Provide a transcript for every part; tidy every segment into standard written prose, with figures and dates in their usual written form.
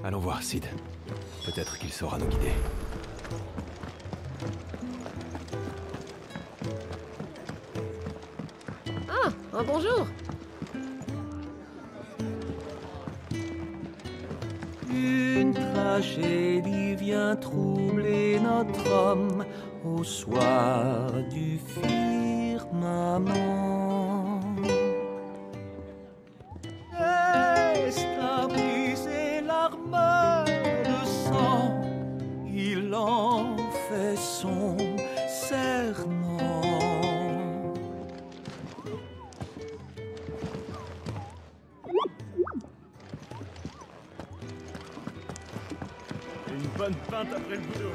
Allons voir Sid. Peut-être qu'il saura nous guider. Ah, un bonjour. Une tragédie vient troubler notre homme au soir du firmament. Est à briser l'arme de sang, il en fait son serment. Une bonne pinte après le boulot.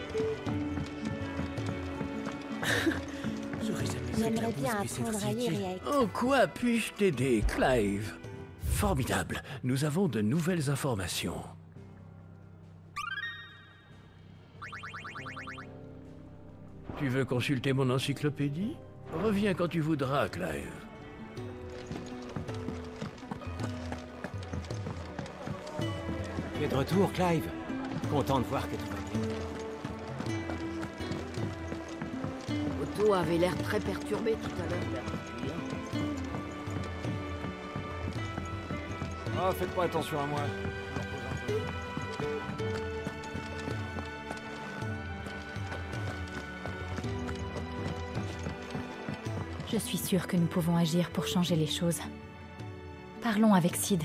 J'aimerais bien apprendre à lire et à écrire. En quoi puis-je t'aider, Clive? Formidable, nous avons de nouvelles informations. Tu veux consulter mon encyclopédie? Reviens quand tu voudras, Clive. Tu es de retour, Clive. Content de voir que tu vas bien. Otto avait l'air très perturbé tout à l'heure. Ah, faites pas attention à moi. Je suis sûre que nous pouvons agir pour changer les choses. Parlons avec Sid.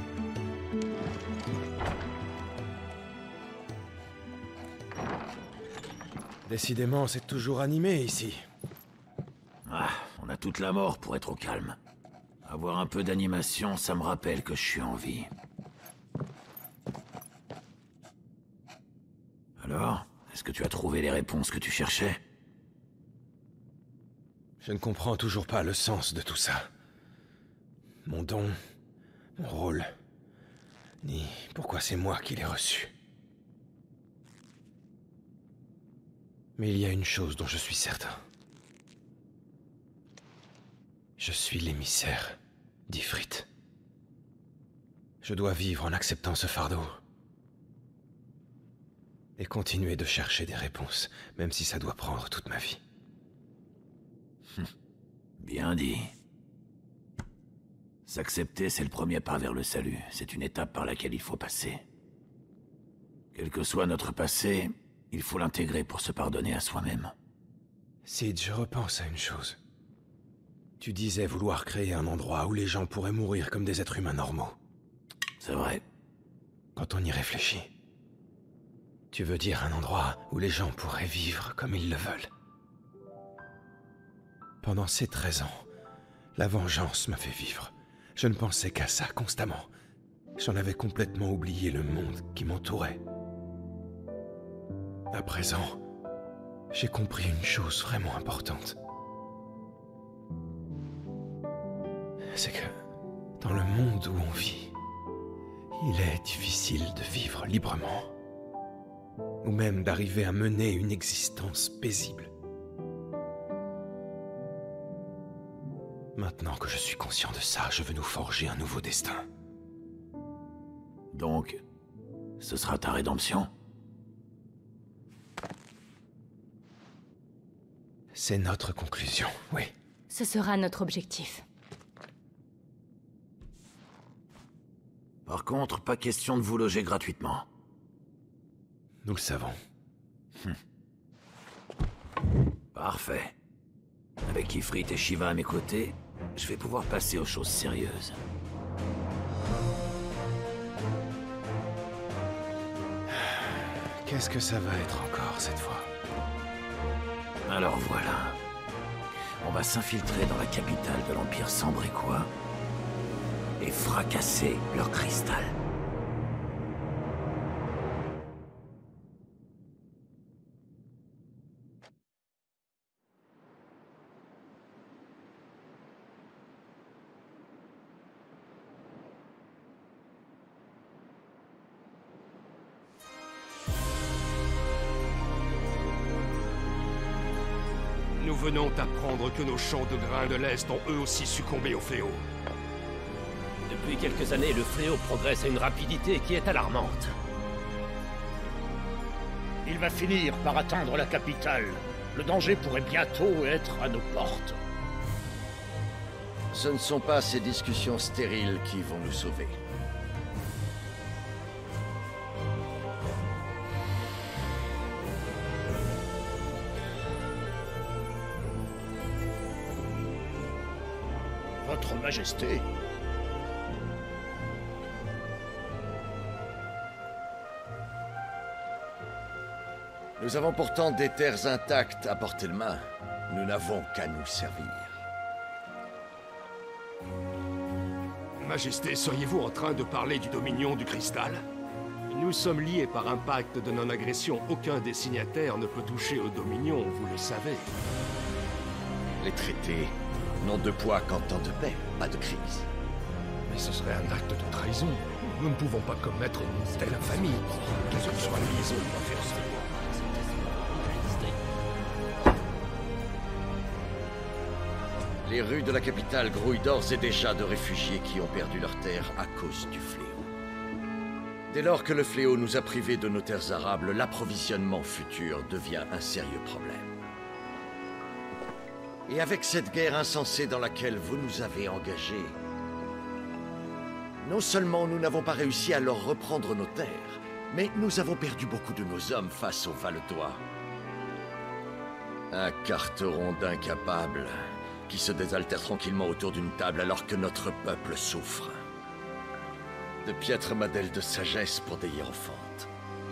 Décidément, c'est toujours animé ici. Ah, on a toute la mort pour être au calme. Avoir un peu d'animation, ça me rappelle que je suis en vie. Alors, est-ce que tu as trouvé les réponses que tu cherchais? Je ne comprends toujours pas le sens de tout ça. Mon don, mon rôle, ni pourquoi c'est moi qui l'ai reçu. Mais il y a une chose dont je suis certain. Je suis l'émissaire d'Ifrit. Je dois vivre en acceptant ce fardeau. Et continuer de chercher des réponses, même si ça doit prendre toute ma vie. Bien dit. S'accepter, c'est le premier pas vers le salut. C'est une étape par laquelle il faut passer. Quel que soit notre passé, il faut l'intégrer pour se pardonner à soi-même. Sid, je repense à une chose. Tu disais vouloir créer un endroit où les gens pourraient mourir comme des êtres humains normaux. C'est vrai. Quand on y réfléchit, tu veux dire un endroit où les gens pourraient vivre comme ils le veulent. Pendant ces 13 ans, la vengeance m'a fait vivre. Je ne pensais qu'à ça constamment. J'en avais complètement oublié le monde qui m'entourait. À présent, j'ai compris une chose vraiment importante. C'est que, dans le monde où on vit, il est difficile de vivre librement. Ou même d'arriver à mener une existence paisible. Maintenant que je suis conscient de ça, je veux nous forger un nouveau destin. Donc, ce sera ta rédemption? C'est notre conclusion, oui. Ce sera notre objectif. Par contre, pas question de vous loger gratuitement. Nous le savons. Parfait. Avec Ifrit et Shiva à mes côtés, je vais pouvoir passer aux choses sérieuses. Qu'est-ce que ça va être encore cette fois? Alors voilà. On va s'infiltrer dans la capitale de l'Empire Sambrequois et fracasser leur cristal. Nous venons d'apprendre que nos champs de grains de l'Est ont eux aussi succombé au fléau. Depuis quelques années, le fléau progresse à une rapidité qui est alarmante. Il va finir par atteindre la capitale. Le danger pourrait bientôt être à nos portes. Ce ne sont pas ces discussions stériles qui vont nous sauver. Votre Majesté. Nous avons pourtant des terres intactes à portée de main. Nous n'avons qu'à nous servir. Majesté, seriez-vous en train de parler du Dominion du Cristal? Nous sommes liés par un pacte de non-agression. Aucun des signataires ne peut toucher au Dominion, vous le savez. Les traités n'ont de poids qu'en temps de paix, pas de crise. Mais ce serait un acte de trahison. Nous ne pouvons pas commettre une telle infamie. Que ce soit liaison ou affaire. Les rues de la capitale grouillent d'ores et déjà de réfugiés qui ont perdu leurs terres à cause du fléau. Dès lors que le fléau nous a privés de nos terres arables, l'approvisionnement futur devient un sérieux problème. Et avec cette guerre insensée dans laquelle vous nous avez engagés, non seulement nous n'avons pas réussi à leur reprendre nos terres, mais nous avons perdu beaucoup de nos hommes face aux Valetois. Un carteron d'incapables qui se désaltèrent tranquillement autour d'une table alors que notre peuple souffre. De piètres modèles de sagesse pour des hiérophantes.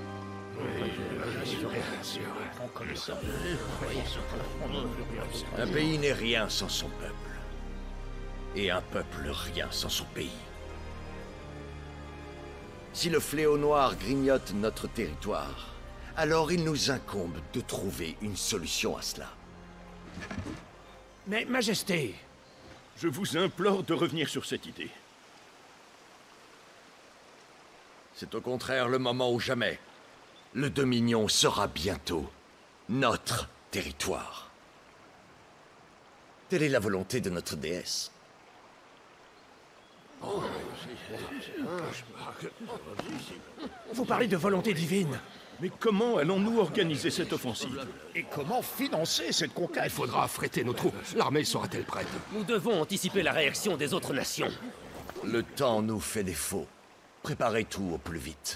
Un pays n'est rien sans son peuple. Et un peuple rien sans son pays. Si le fléau noir grignote notre territoire, alors il nous incombe de trouver une solution à cela. Mais, Majesté, je vous implore de revenir sur cette idée. C'est au contraire le moment ou jamais. Le Dominion sera bientôt notre territoire. Telle est la volonté de notre déesse. Vous parlez de volonté divine. Mais comment allons-nous organiser cette offensive? Et comment financer cette conquête? Il faudra affréter nos troupes. L'armée sera-t-elle prête? Nous devons anticiper la réaction des autres nations. Le temps nous fait défaut. Préparez tout au plus vite.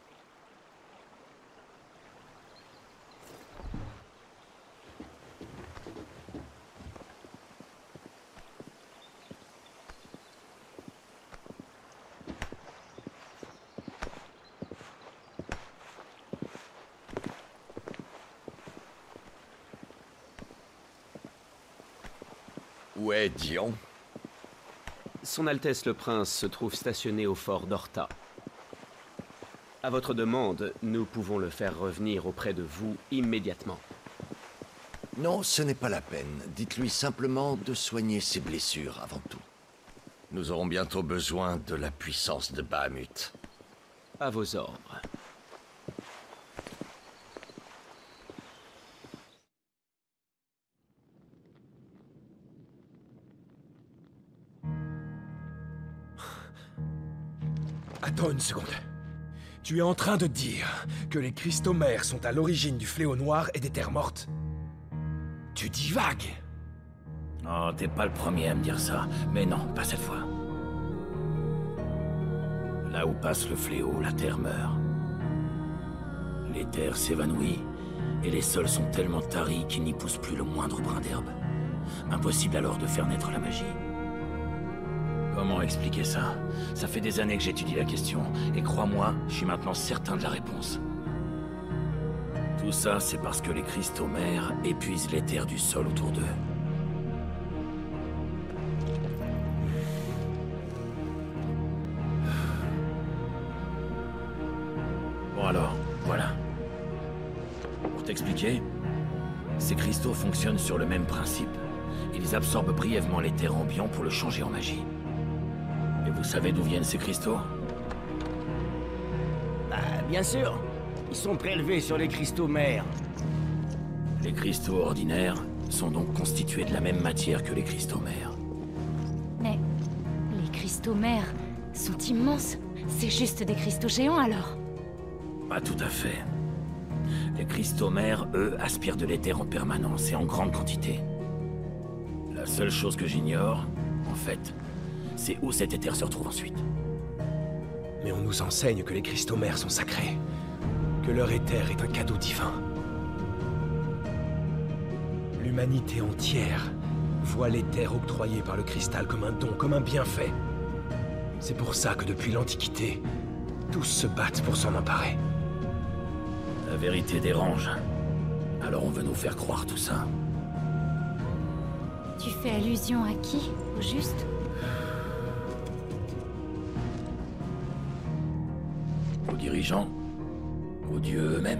Où est Dion? Son Altesse le Prince se trouve stationné au fort d'Horta. À votre demande, nous pouvons le faire revenir auprès de vous immédiatement. Non, ce n'est pas la peine. Dites-lui simplement de soigner ses blessures avant tout. Nous aurons bientôt besoin de la puissance de Bahamut. À vos ordres. Attends une seconde. Tu es en train de dire que les cristaux mères sont à l'origine du fléau noir et des terres mortes? Tu divagues! Oh, t'es pas le premier à me dire ça. Mais non, pas cette fois. Là où passe le fléau, la terre meurt. Les terres s'évanouissent, et les sols sont tellement taris qu'il n'y pousse plus le moindre brin d'herbe. Impossible alors de faire naître la magie. Comment expliquer ça? Ça fait des années que j'étudie la question, et crois-moi, je suis maintenant certain de la réponse. Tout ça, c'est parce que les cristaux mères épuisent les terres du sol autour d'eux. Bon alors, voilà. Pour t'expliquer, ces cristaux fonctionnent sur le même principe. Ils absorbent brièvement l'éther ambiant pour le changer en magie. Et vous savez d'où viennent ces cristaux? Bien sûr. Ils sont prélevés sur les cristaux mères. Les cristaux ordinaires sont donc constitués de la même matière que les cristaux mères. Mais les cristaux mères sont immenses. C'est juste des cristaux géants alors. Pas tout à fait. Les cristaux mères, eux, aspirent de l'éther en permanence et en grande quantité. La seule chose que j'ignore, en fait, c'est où cet éther se retrouve ensuite. Mais on nous enseigne que les cristaux mères sont sacrés. Que leur éther est un cadeau divin. L'humanité entière voit l'éther octroyé par le cristal comme un don, comme un bienfait. C'est pour ça que depuis l'Antiquité, tous se battent pour s'en emparer. La vérité dérange. Alors on veut nous faire croire tout ça. Tu fais allusion à qui, au juste? Aux dirigeants, aux dieux eux-mêmes.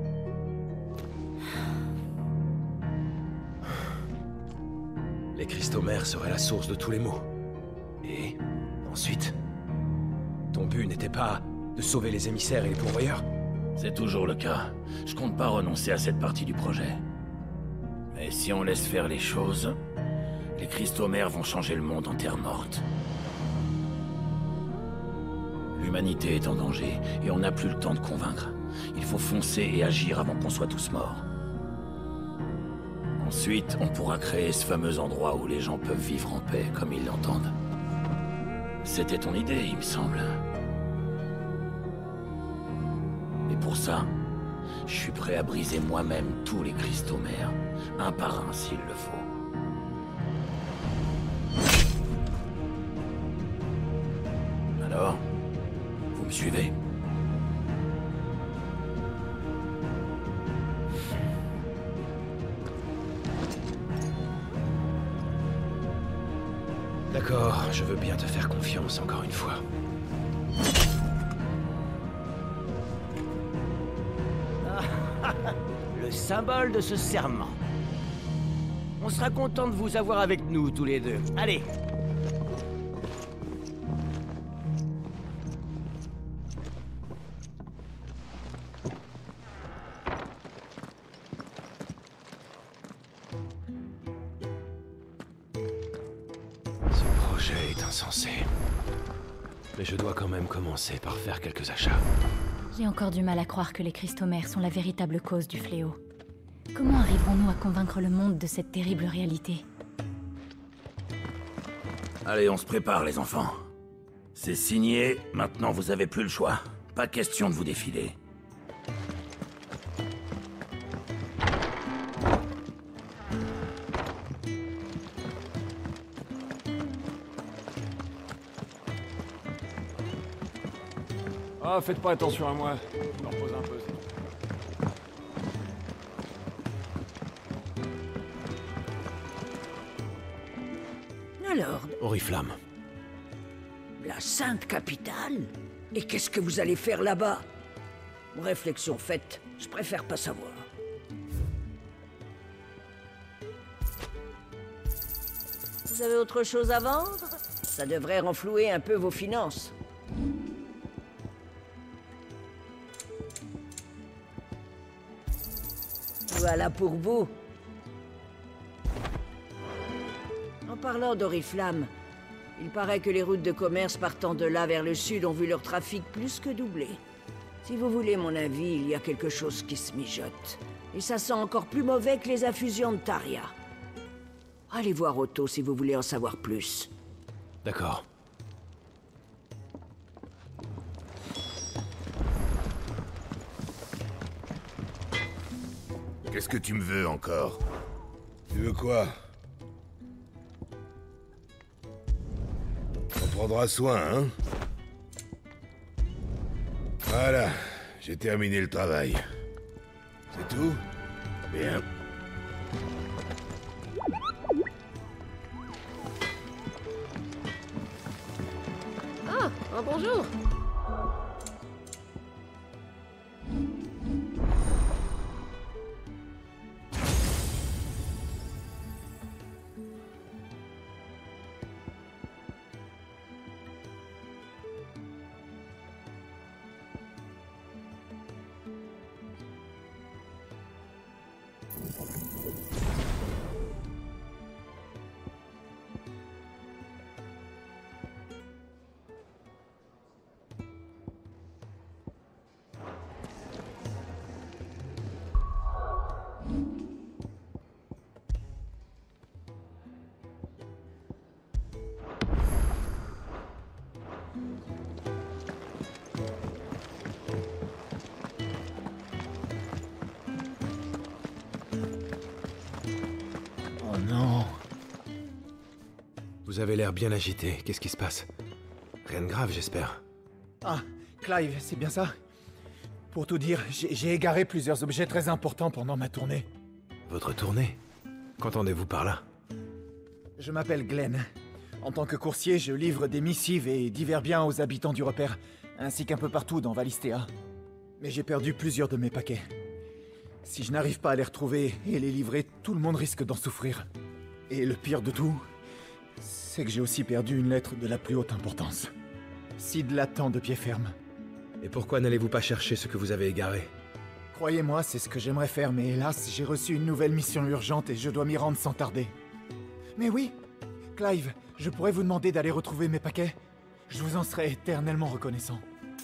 Les cristaux mères seraient la source de tous les maux. Et ensuite, ton but n'était pas de sauver les émissaires et les pourvoyeurs? C'est toujours le cas. Je compte pas renoncer à cette partie du projet. Mais si on laisse faire les choses, les cristaux mères vont changer le monde en terre morte. L'humanité est en danger, et on n'a plus le temps de convaincre. Il faut foncer et agir avant qu'on soit tous morts. Ensuite, on pourra créer ce fameux endroit où les gens peuvent vivre en paix comme ils l'entendent. C'était ton idée, il me semble. Et pour ça, je suis prêt à briser moi-même tous les cristaux mères, un par un s'il le faut. Alors, vous me suivez? D'accord, je veux bien te faire confiance encore une fois. Le symbole de ce serment. On sera content de vous avoir avec nous, tous les deux. Allez! Ce projet est insensé. Mais je dois quand même commencer par faire quelques achats. J'ai encore du mal à croire que les cristaux mères sont la véritable cause du fléau. Comment arriverons-nous à convaincre le monde de cette terrible réalité? Allez, on se prépare, les enfants. C'est signé, maintenant vous avez plus le choix. Pas question de vous défiler. Ah, faites pas attention à moi. Je me repose un peu. Alors, Oriflamme. la Sainte Capitale? Et qu'est-ce que vous allez faire là-bas? Réflexion faite, je préfère pas savoir. Vous avez autre chose à vendre? Ça devrait renflouer un peu vos finances. Voilà pour vous. En parlant d'Oriflamme, il paraît que les routes de commerce partant de là vers le sud ont vu leur trafic plus que doubler. Si vous voulez mon avis, il y a quelque chose qui se mijote. Et ça sent encore plus mauvais que les infusions de Taria. Allez voir Otto si vous voulez en savoir plus. D'accord. Qu'est-ce que tu me veux encore? Tu veux quoi? On prendra soin, hein? Voilà, j'ai terminé le travail. C'est tout? Bien. Ah, bonjour. Vous avez l'air bien agité. Qu'est-ce qui se passe? Rien de grave, j'espère. Ah, Clive, c'est bien ça? Pour tout dire, j'ai égaré plusieurs objets très importants pendant ma tournée. Votre tournée? Qu'entendez-vous par là? Je m'appelle Glenn. En tant que coursier, je livre des missives et divers biens aux habitants du repère, ainsi qu'un peu partout dans Valisthea. Mais j'ai perdu plusieurs de mes paquets. Si je n'arrive pas à les retrouver et les livrer, tout le monde risque d'en souffrir. Et le pire de tout, c'est que j'ai aussi perdu une lettre de la plus haute importance. Sid l'attend de pied ferme. Et pourquoi n'allez-vous pas chercher ce que vous avez égaré? Croyez-moi, c'est ce que j'aimerais faire, mais hélas, j'ai reçu une nouvelle mission urgente et je dois m'y rendre sans tarder. Mais oui, Clive, je pourrais vous demander d'aller retrouver mes paquets. Je vous en serais éternellement reconnaissant.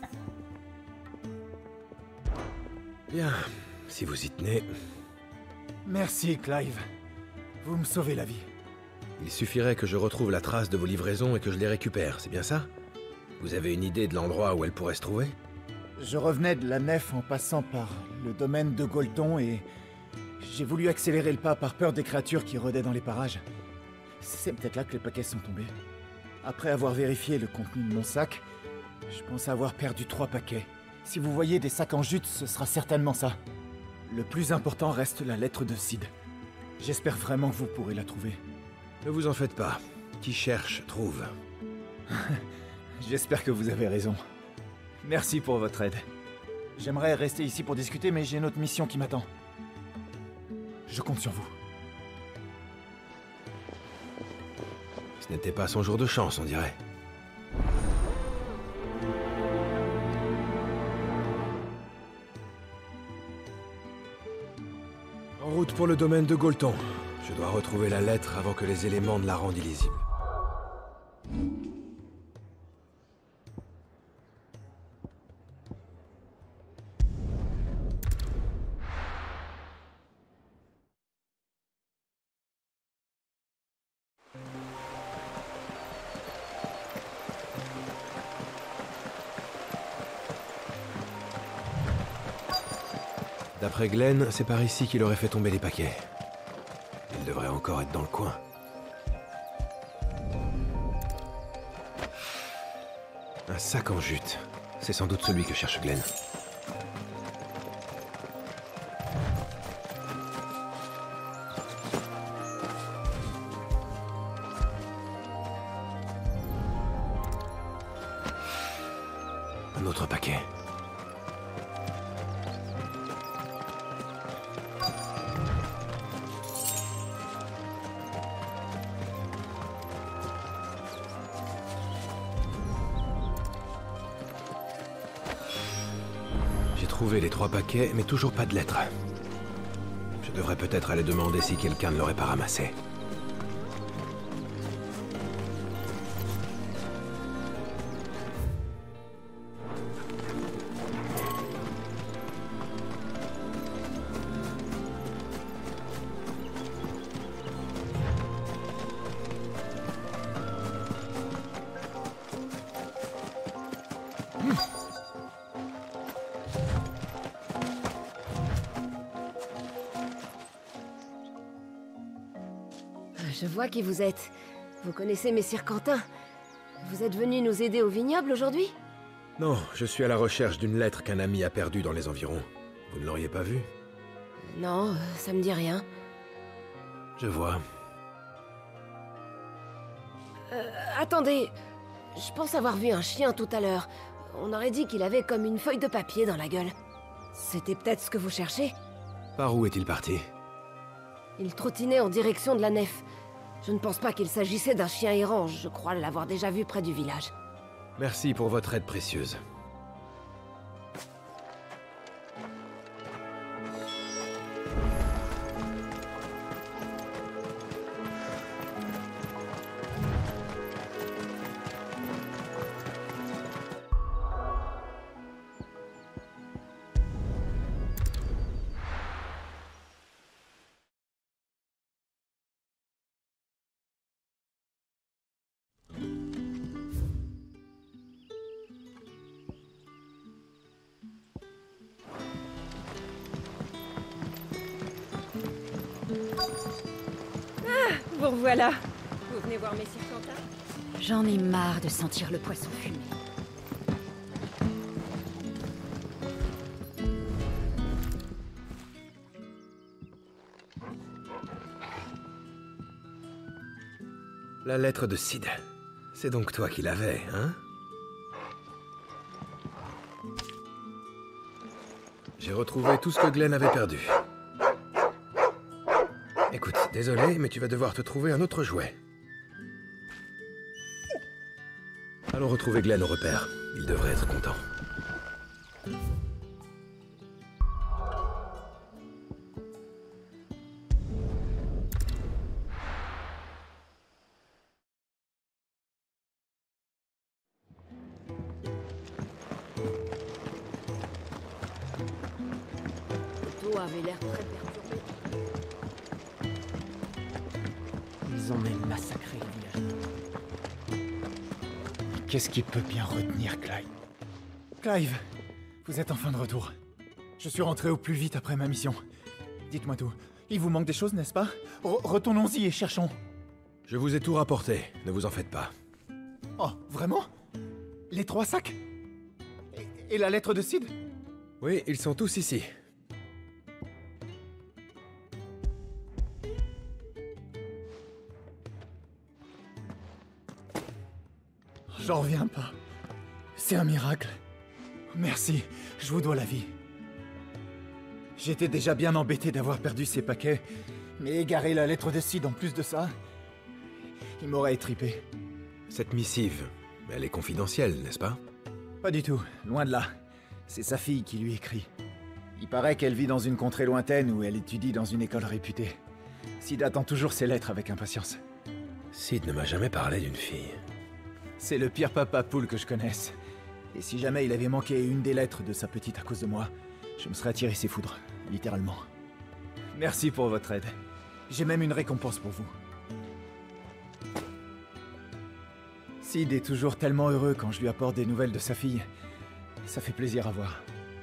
Bien, si vous y tenez... Merci, Clive. Vous me sauvez la vie. Il suffirait que je retrouve la trace de vos livraisons et que je les récupère, c'est bien ça? Vous avez une idée de l'endroit où elles pourraient se trouver? Je revenais de la nef en passant par le domaine de Golton et... j'ai voulu accélérer le pas par peur des créatures qui rôdaient dans les parages. C'est peut-être là que les paquets sont tombés. Après avoir vérifié le contenu de mon sac, je pense avoir perdu 3 paquets. Si vous voyez des sacs en jute, ce sera certainement ça. Le plus important reste la lettre de Sid. J'espère vraiment que vous pourrez la trouver. Ne vous en faites pas. Qui cherche, trouve. J'espère que vous avez raison. Merci pour votre aide. J'aimerais rester ici pour discuter, mais j'ai une autre mission qui m'attend. Je compte sur vous. Ce n'était pas son jour de chance, on dirait. En route pour le domaine de Golton. Je dois retrouver la lettre avant que les éléments ne la rendent illisible. D'après Glenn, c'est par ici qu'il aurait fait tomber les paquets. Il devrait encore être dans le coin. Un sac en jute. C'est sans doute celui que cherche Glenn. Un autre paquet. Trouvé les 3 paquets, mais toujours pas de lettres. Je devrais peut-être aller demander si quelqu'un ne l'aurait pas ramassé. Je vois qui vous êtes. Vous connaissez Messire Quentin. Vous êtes venu nous aider au vignoble aujourd'hui? Non, je suis à la recherche d'une lettre qu'un ami a perdue dans les environs. Vous ne l'auriez pas vue? Non, ça me dit rien. Je vois. Attendez, je pense avoir vu un chien tout à l'heure. On aurait dit qu'il avait comme une feuille de papier dans la gueule. C'était peut-être ce que vous cherchez? Par où est-il parti? Il trottinait en direction de la nef. Je ne pense pas qu'il s'agissait d'un chien errant, je crois l'avoir déjà vu près du village. Merci pour votre aide précieuse. Vous revoilà. Vous venez voir Messire Quentin? J'en ai marre de sentir le poisson fumé. La lettre de Sid. C'est donc toi qui l'avais, hein? J'ai retrouvé tout ce que Glenn avait perdu. Écoute, désolé, mais tu vas devoir te trouver un autre jouet. Allons retrouver Glenn au repère. Il devrait être content. Otto avait l'air très perturbé. Ils ont même massacré le village. Qu'est-ce qui peut bien retenir Clive? Clive, vous êtes enfin de retour. Je suis rentré au plus vite après ma mission. Dites-moi tout. Il vous manque des choses, n'est-ce pas? Retournons-y et cherchons. Je vous ai tout rapporté, ne vous en faites pas. Oh, vraiment? Les 3 sacs? Et la lettre de Sid? Oui, ils sont tous ici. J'en reviens pas. C'est un miracle. Merci, je vous dois la vie. J'étais déjà bien embêté d'avoir perdu ces paquets, mais égarer la lettre de Sid en plus de ça, il m'aurait étripé. Cette missive, elle est confidentielle, n'est-ce pas? Pas du tout, loin de là. C'est sa fille qui lui écrit. Il paraît qu'elle vit dans une contrée lointaine où elle étudie dans une école réputée. Sid attend toujours ses lettres avec impatience. Sid ne m'a jamais parlé d'une fille. C'est le pire papa poule que je connaisse. Et si jamais il avait manqué une des lettres de sa petite à cause de moi, je me serais attiré ses foudres, littéralement. Merci pour votre aide. J'ai même une récompense pour vous. Sid est toujours tellement heureux quand je lui apporte des nouvelles de sa fille. Ça fait plaisir à voir.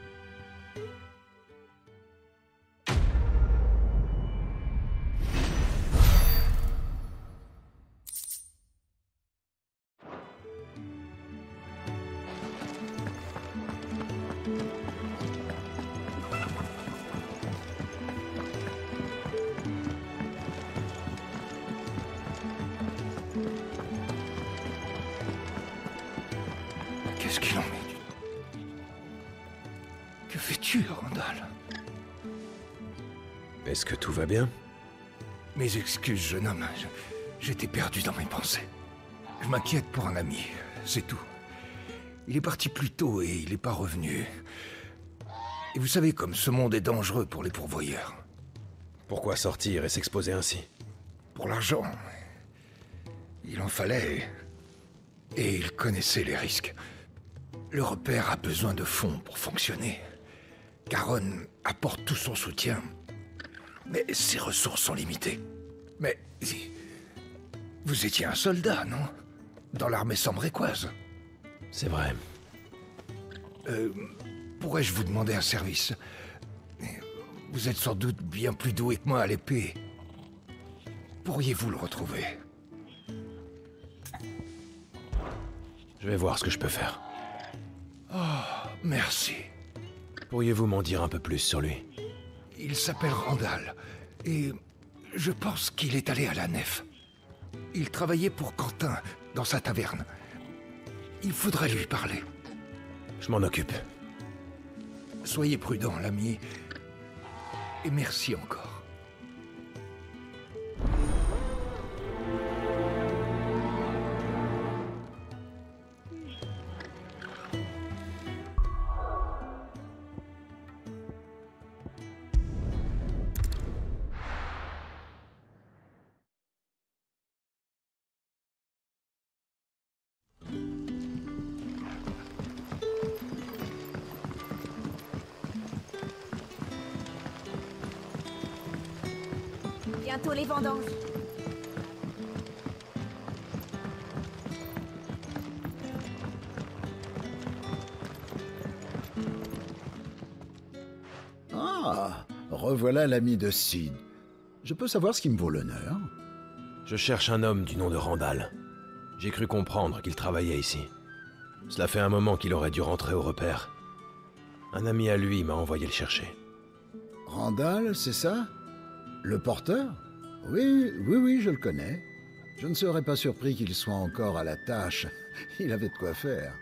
Qu'est-ce qu'il en est? Que fais-tu, Randall? Est-ce que tout va bien? Mes excuses, jeune homme. J'étais perdu dans mes pensées. Je m'inquiète pour un ami, c'est tout. Il est parti plus tôt et il n'est pas revenu. Et vous savez comme ce monde est dangereux pour les pourvoyeurs. Pourquoi sortir et s'exposer ainsi? Pour l'argent. Il en fallait. Et il connaissait les risques. Le repère a besoin de fonds pour fonctionner. Caron apporte tout son soutien. Mais ses ressources sont limitées. Mais... vous étiez un soldat, non? Dans l'armée sambrécoise. C'est vrai. Pourrais-je vous demander un service? Vous êtes sans doute bien plus doué que moi à l'épée. Pourriez-vous le retrouver? Je vais voir ce que je peux faire. Oh, merci. Pourriez-vous m'en dire un peu plus sur lui? Il s'appelle Randall, et je pense qu'il est allé à la nef. Il travaillait pour Quentin, dans sa taverne. Il faudrait lui parler. Je m'en occupe. Soyez prudent, l'ami. Et merci encore. Bientôt les vendanges. Ah, revoilà l'ami de Sid. Je peux savoir ce qui me vaut l'honneur? Je cherche un homme du nom de Randall. J'ai cru comprendre qu'il travaillait ici. Cela fait un moment qu'il aurait dû rentrer au repère. Un ami à lui m'a envoyé le chercher. Randall, c'est ça? Le porteur? Oui, je le connais. Je ne serais pas surpris qu'il soit encore à la tâche. Il avait de quoi faire.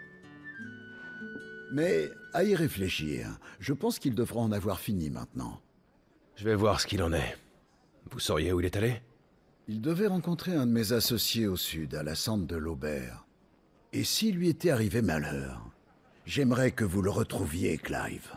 Mais, à y réfléchir, je pense qu'il devra en avoir fini maintenant. Je vais voir ce qu'il en est. Vous sauriez où il est allé? Il devait rencontrer un de mes associés au sud, à la Sente de l'Aubert. Et s'il lui était arrivé malheur, j'aimerais que vous le retrouviez, Clive.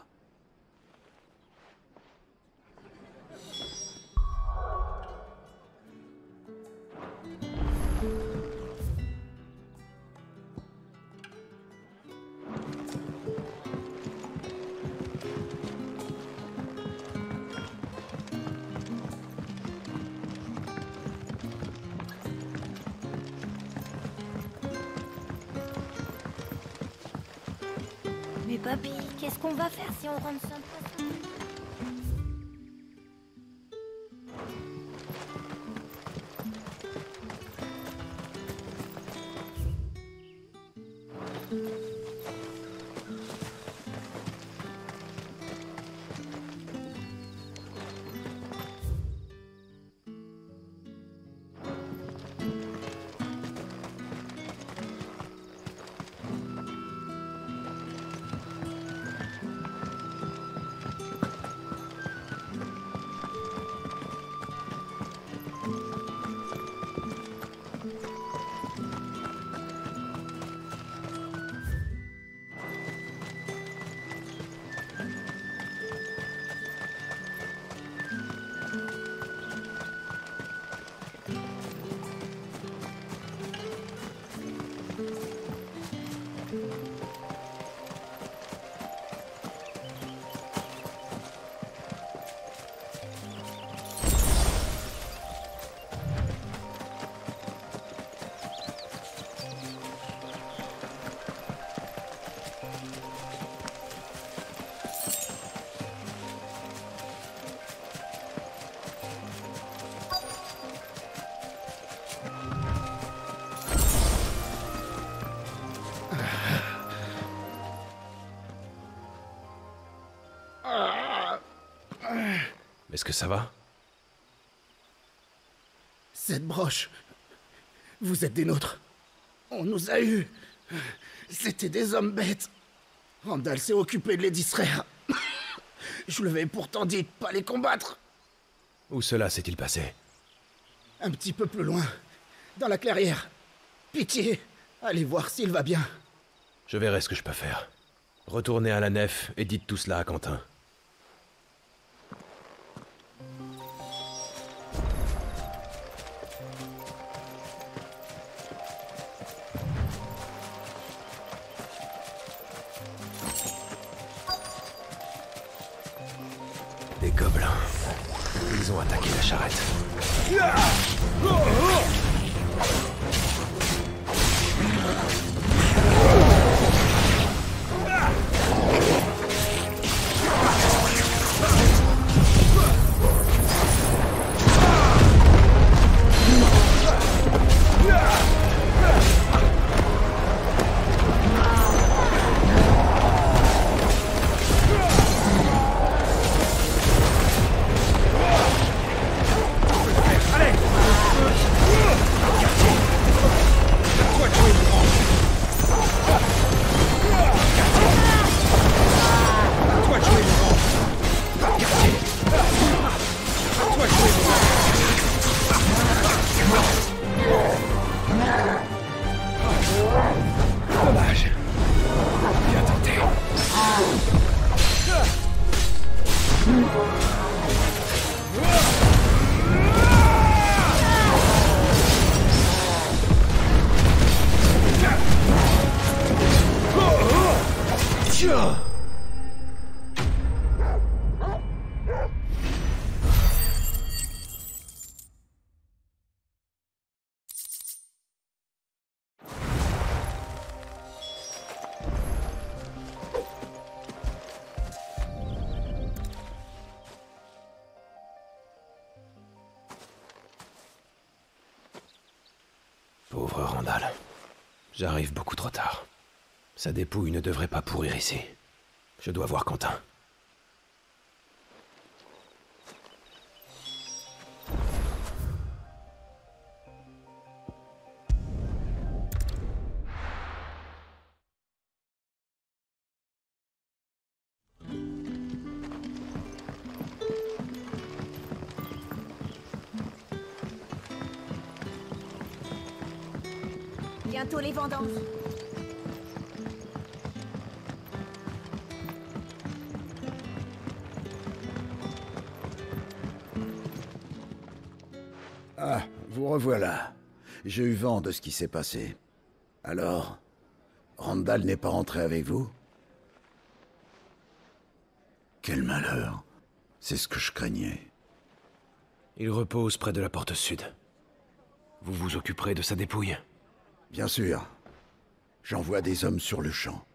Mais papy, qu'est-ce qu'on va faire si on rentre sans poisson? Est-ce que ça va? Cette broche... Vous êtes des nôtres. On nous a eus. C'était des hommes bêtes. Randall s'est occupé de les distraire. Je lui avais pourtant dit de pas les combattre. Où cela s'est-il passé? Un petit peu plus loin. Dans la clairière. Pitié, allez voir s'il va bien. Je verrai ce que je peux faire. Retournez à la nef et dites tout cela à Quentin. Des gobelins. Ils ont attaqué la charrette. Allez! Pauvre Randall. J'arrive beaucoup trop tard. Sa dépouille ne devrait pas pourrir ici. Je dois voir Quentin. Bientôt les vendanges. Ah, vous revoilà. J'ai eu vent de ce qui s'est passé. Alors, Randall n'est pas rentré avec vous? Quel malheur. C'est ce que je craignais. Il repose près de la porte sud. Vous vous occuperez de sa dépouille? Bien sûr. J'envoie des hommes sur le champ.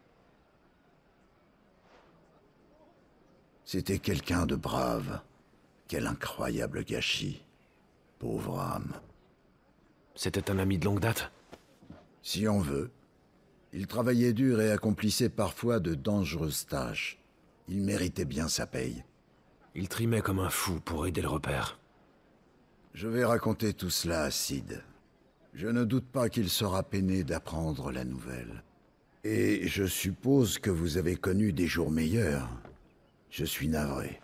C'était quelqu'un de brave. Quel incroyable gâchis. Pauvre âme. C'était un ami de longue date? Si on veut. Il travaillait dur et accomplissait parfois de dangereuses tâches. Il méritait bien sa paye. Il trimait comme un fou pour aider le repère. Je vais raconter tout cela à Sid. Je ne doute pas qu'il sera peiné d'apprendre la nouvelle. Et je suppose que vous avez connu des jours meilleurs. Je suis navré.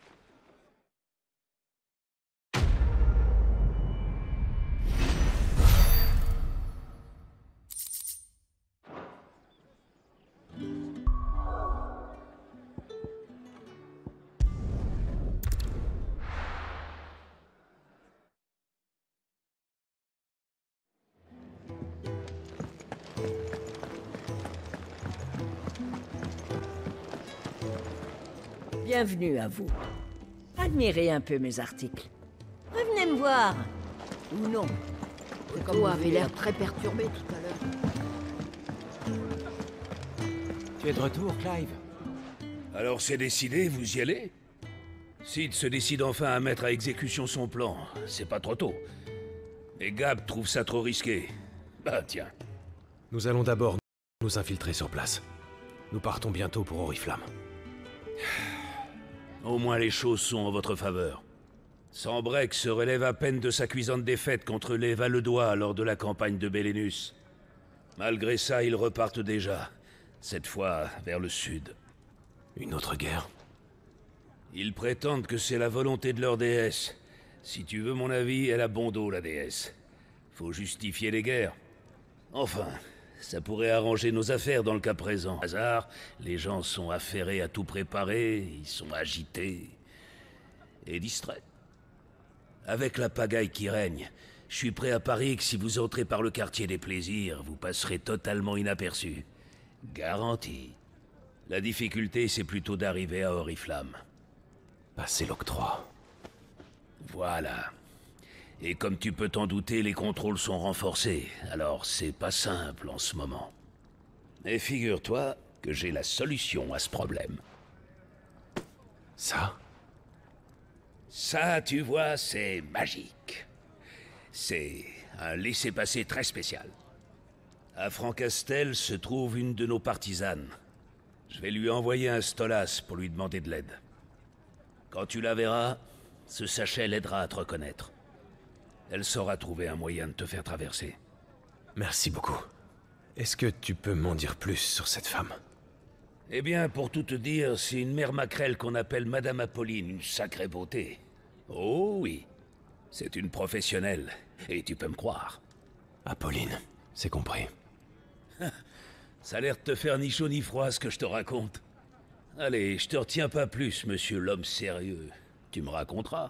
Bienvenue à vous. Admirez un peu mes articles. Revenez me voir. Ou non. Otto avait l'air très perturbé tout à l'heure. Tu es de retour, Clive? Alors c'est décidé, vous y allez? Sid se décide enfin à mettre à exécution son plan. C'est pas trop tôt. Et Gab trouve ça trop risqué. Bah tiens. Nous allons d'abord nous infiltrer sur place. Nous partons bientôt pour Oriflamme. Au moins les choses sont en votre faveur. Sanbreque se relève à peine de sa cuisante défaite contre les Valedois lors de la campagne de Bélénus. Malgré ça, ils repartent déjà. Cette fois, vers le sud. Une autre guerre? Ils prétendent que c'est la volonté de leur déesse. Si tu veux mon avis, elle a bon dos, la déesse. Faut justifier les guerres. Enfin, ça pourrait arranger nos affaires dans le cas présent. Hasard, les gens sont affairés à tout préparer, ils sont agités et distraits. Avec la pagaille qui règne, je suis prêt à parier que si vous entrez par le quartier des plaisirs, vous passerez totalement inaperçu. Garanti. La difficulté, c'est plutôt d'arriver à Oriflamme. Passer l'octroi. Voilà. Et comme tu peux t'en douter, les contrôles sont renforcés, alors c'est pas simple en ce moment. Mais figure-toi que j'ai la solution à ce problème. Ça? Ça, tu vois, c'est magique. C'est un laissez-passer très spécial. À Francastel se trouve une de nos partisanes. Je vais lui envoyer un Stolas pour lui demander de l'aide. Quand tu la verras, ce sachet l'aidera à te reconnaître. Elle saura trouver un moyen de te faire traverser. Merci beaucoup. Est-ce que tu peux m'en dire plus sur cette femme? Eh bien, pour tout te dire, c'est une mère maquerelle qu'on appelle Madame Apolline, une sacrée beauté. Oh oui, c'est une professionnelle, et tu peux me croire. Apolline, c'est compris. Ça a l'air de te faire ni chaud ni froid ce que je te raconte. Allez, je te retiens pas plus, monsieur l'homme sérieux. Tu me raconteras.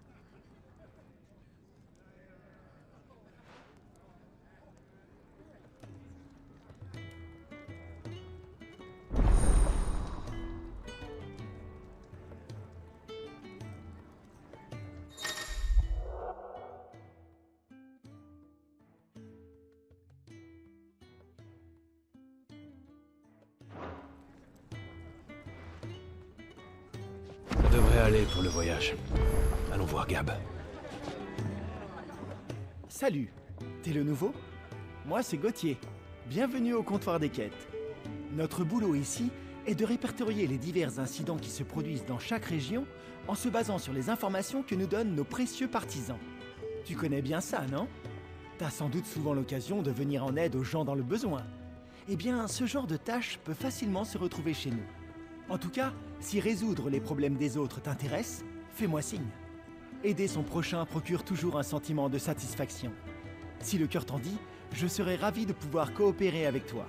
Ça devrait aller pour le voyage. Allons voir Gab. Salut, t'es le nouveau? moi c'est Gauthier. Bienvenue au comptoir des quêtes. Notre boulot ici est de répertorier les divers incidents qui se produisent dans chaque région en se basant sur les informations que nous donnent nos précieux partisans. Tu connais bien ça, non? T'as sans doute souvent l'occasion de venir en aide aux gens dans le besoin. Eh bien, ce genre de tâche peut facilement se retrouver chez nous. En tout cas, si résoudre les problèmes des autres t'intéresse, fais-moi signe. Aider son prochain procure toujours un sentiment de satisfaction. Si le cœur t'en dit, je serai ravi de pouvoir coopérer avec toi.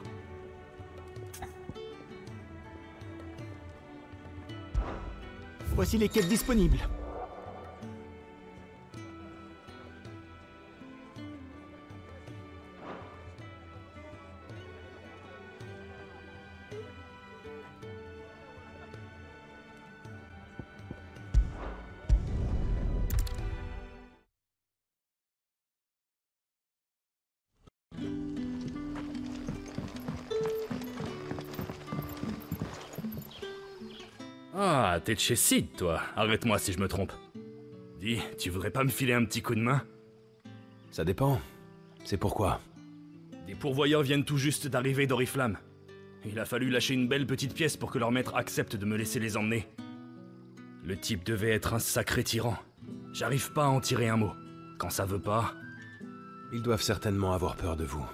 Voici les quêtes disponibles. Ah, t'es de chez Sid, toi. Arrête-moi si je me trompe. Dis, tu voudrais pas me filer un petit coup de main? Ça dépend. C'est pourquoi? Des pourvoyeurs viennent tout juste d'arriver d'Oriflamme. Il a fallu lâcher une belle petite pièce pour que leur maître accepte de me laisser les emmener. Le type devait être un sacré tyran. J'arrive pas à en tirer un mot. Quand ça veut pas... Ils doivent certainement avoir peur de vous.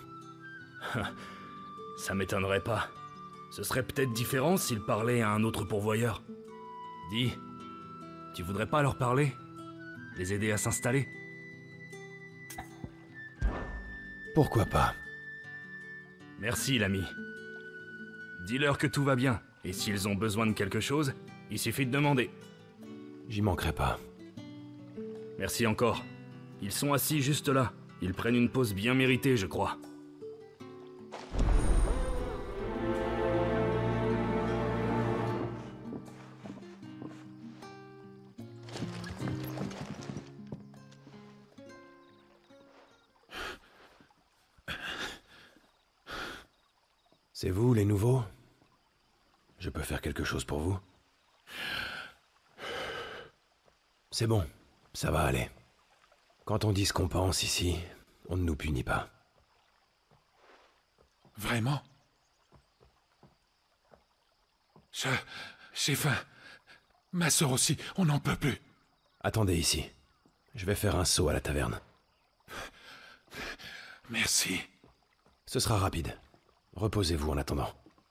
Ça m'étonnerait pas. Ce serait peut-être différent s'ils parlaient à un autre pourvoyeur. Dis, tu voudrais pas leur parler? Les aider à s'installer? Pourquoi pas? Merci, l'ami. Dis-leur que tout va bien, et s'ils ont besoin de quelque chose, il suffit de demander. J'y manquerai pas. Merci encore. Ils sont assis juste là. Ils prennent une pause bien méritée, je crois. C'est vous, les nouveaux? Je peux faire quelque chose pour vous? C'est bon, ça va aller. Quand on dit ce qu'on pense ici, on ne nous punit pas. Vraiment? J'ai faim. Ma sœur aussi, on n'en peut plus. Attendez ici. Je vais faire un saut à la taverne. Merci. Ce sera rapide. Reposez-vous en attendant.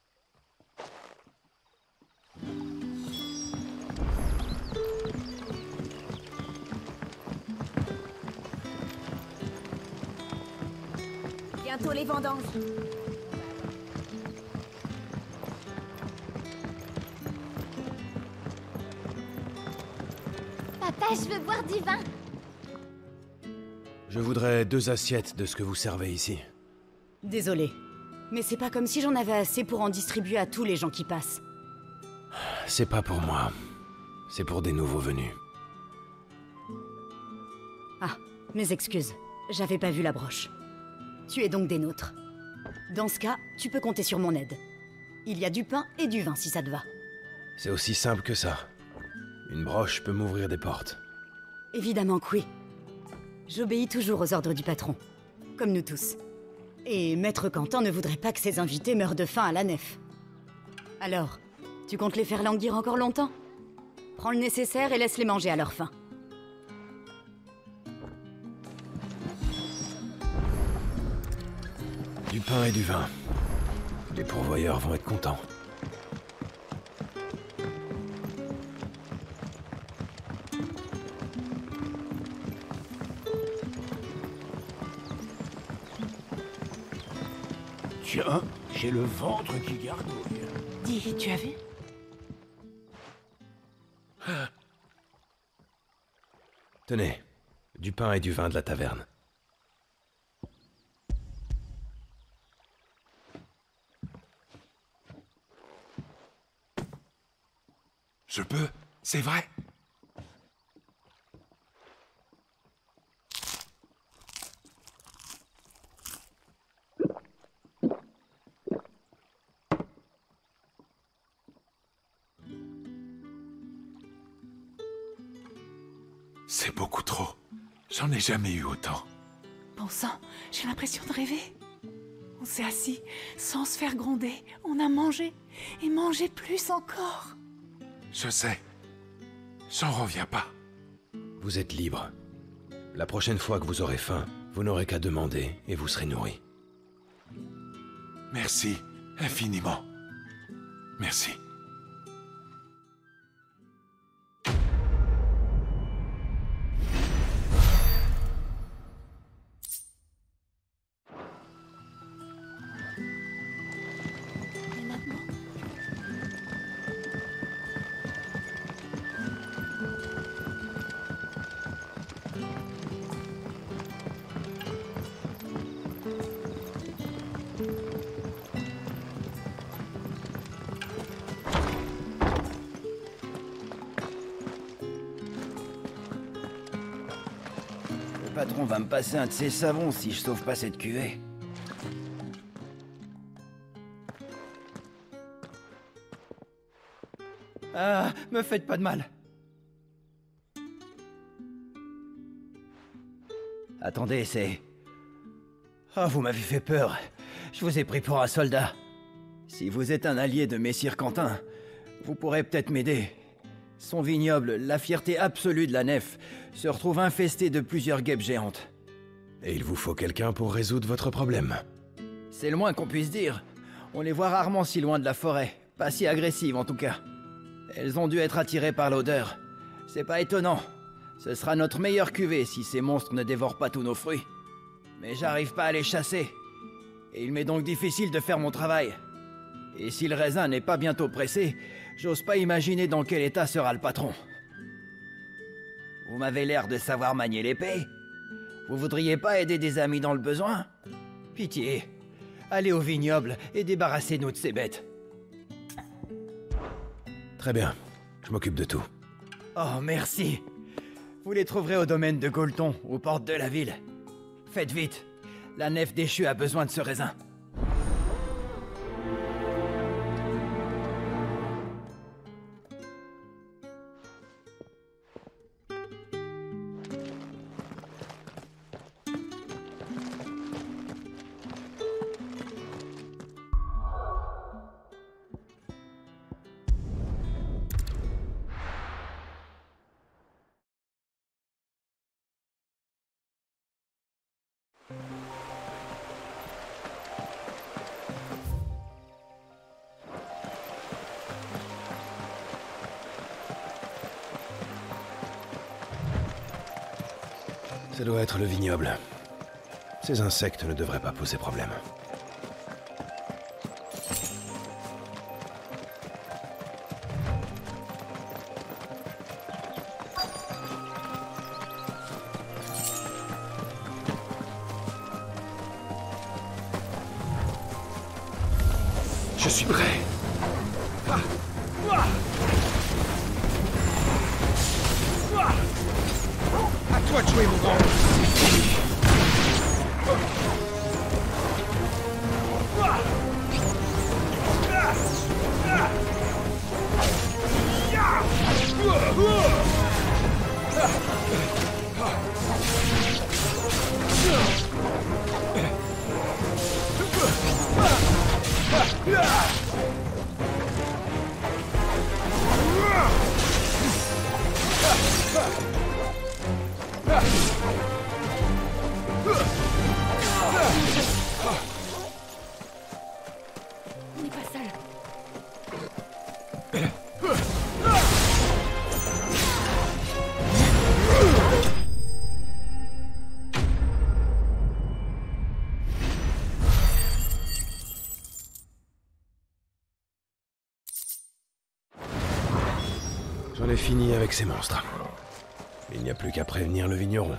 Bientôt les vendanges. Papa, je veux boire du vin. Je voudrais 2 assiettes de ce que vous servez ici. Désolé, mais c'est pas comme si j'en avais assez pour en distribuer à tous les gens qui passent. C'est pas pour moi. C'est pour des nouveaux venus. Ah, mes excuses. J'avais pas vu la broche. Tu es donc des nôtres. Dans ce cas, tu peux compter sur mon aide. Il y a du pain et du vin si ça te va. C'est aussi simple que ça. Une broche peut m'ouvrir des portes. Évidemment que oui. J'obéis toujours aux ordres du patron. Comme nous tous. Et Maître Quentin ne voudrait pas que ses invités meurent de faim à la nef. Alors, tu comptes les faire languir encore longtemps? Prends le nécessaire et laisse-les manger à leur faim. Du pain et du vin. Les pourvoyeurs vont être contents. Tiens, j'ai le ventre qui gargouille. Dis, tu as vu? Tenez, du pain et du vin de la taverne. Je peux? C'est vrai? C'est beaucoup trop. J'en ai jamais eu autant. Bon sang, j'ai l'impression de rêver. On s'est assis sans se faire gronder. On a mangé et mangé plus encore. Je sais. J'en reviens pas. Vous êtes libre. La prochaine fois que vous aurez faim, vous n'aurez qu'à demander et vous serez nourri. Merci infiniment. Merci. Le patron va me passer un de ses savons si je sauve pas cette cuvée. Ah, me faites pas de mal. Attendez, c'est... Ah, vous m'avez fait peur. Je vous ai pris pour un soldat. Si vous êtes un allié de Messire Quentin, vous pourrez peut-être m'aider. Son vignoble, la fierté absolue de la nef, se retrouve infesté de plusieurs guêpes géantes. Et il vous faut quelqu'un pour résoudre votre problème. C'est le moins qu'on puisse dire. On les voit rarement si loin de la forêt. Pas si agressives en tout cas. Elles ont dû être attirées par l'odeur. C'est pas étonnant. Ce sera notre meilleure cuvée si ces monstres ne dévorent pas tous nos fruits. Mais j'arrive pas à les chasser. Et il m'est donc difficile de faire mon travail. Et si le raisin n'est pas bientôt pressé, j'ose pas imaginer dans quel état sera le patron. Vous m'avez l'air de savoir manier l'épée. Vous voudriez pas aider des amis dans le besoin? Pitié. Allez au vignoble et débarrassez-nous de ces bêtes. Très bien, je m'occupe de tout. Oh, merci. Vous les trouverez au domaine de Golton, aux portes de la ville. Faites vite. La nef déchue a besoin de ce raisin. Ça doit être le vignoble. Ces insectes ne devraient pas poser problème. Je suis prêt. À toi de jouer, mon grand. On n'est pas seul. J'en ai fini avec ces monstres. Il n'y a plus qu'à prévenir le vigneron.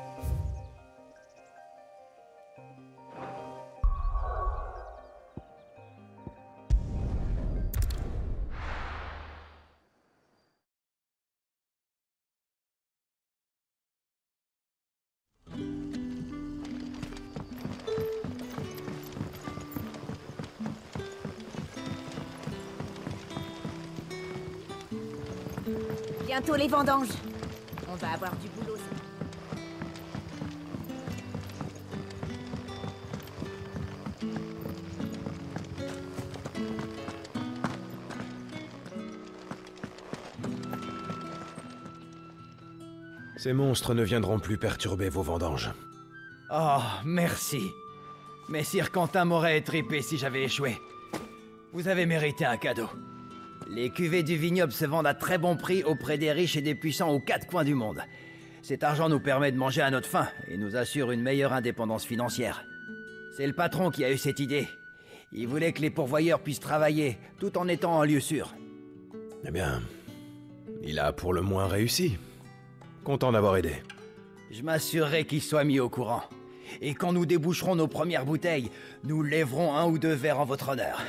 Bientôt les vendanges. On va avoir du boulot. Ces monstres ne viendront plus perturber vos vendanges. Oh, merci. Messire Quentin m'aurait étripé si j'avais échoué. Vous avez mérité un cadeau. Les cuvées du vignoble se vendent à très bon prix auprès des riches et des puissants aux 4 coins du monde. Cet argent nous permet de manger à notre faim et nous assure une meilleure indépendance financière. C'est le patron qui a eu cette idée. Il voulait que les pourvoyeurs puissent travailler tout en étant en lieu sûr. Eh bien, il a pour le moins réussi. Content d'avoir aidé. Je m'assurerai qu'il soit mis au courant. Et quand nous déboucherons nos premières bouteilles, nous lèverons 1 ou 2 verres en votre honneur.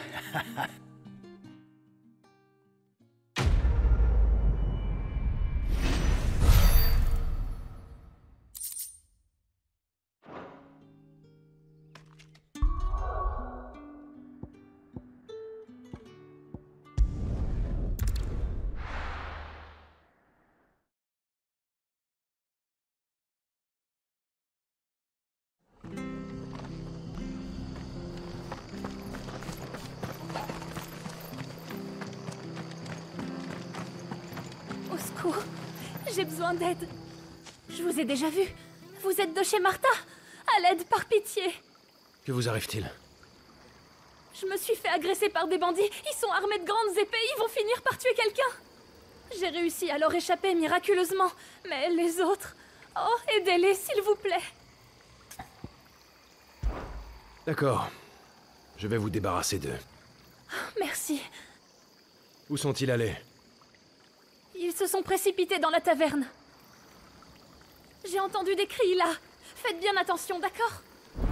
Au secours, j'ai besoin d'aide. Je vous ai déjà vu. Vous êtes de chez Martha. À l'aide, par pitié. Que vous arrive-t-il? Je me suis fait agresser par des bandits. Ils sont armés de grandes épées. Ils vont finir par tuer quelqu'un. J'ai réussi à leur échapper miraculeusement. Mais les autres... Oh, aidez-les, s'il vous plaît. D'accord. Je vais vous débarrasser d'eux. Merci. Où sont-ils allés? Ils se sont précipités dans la taverne. J'ai entendu des cris là. Faites bien attention, d'accord?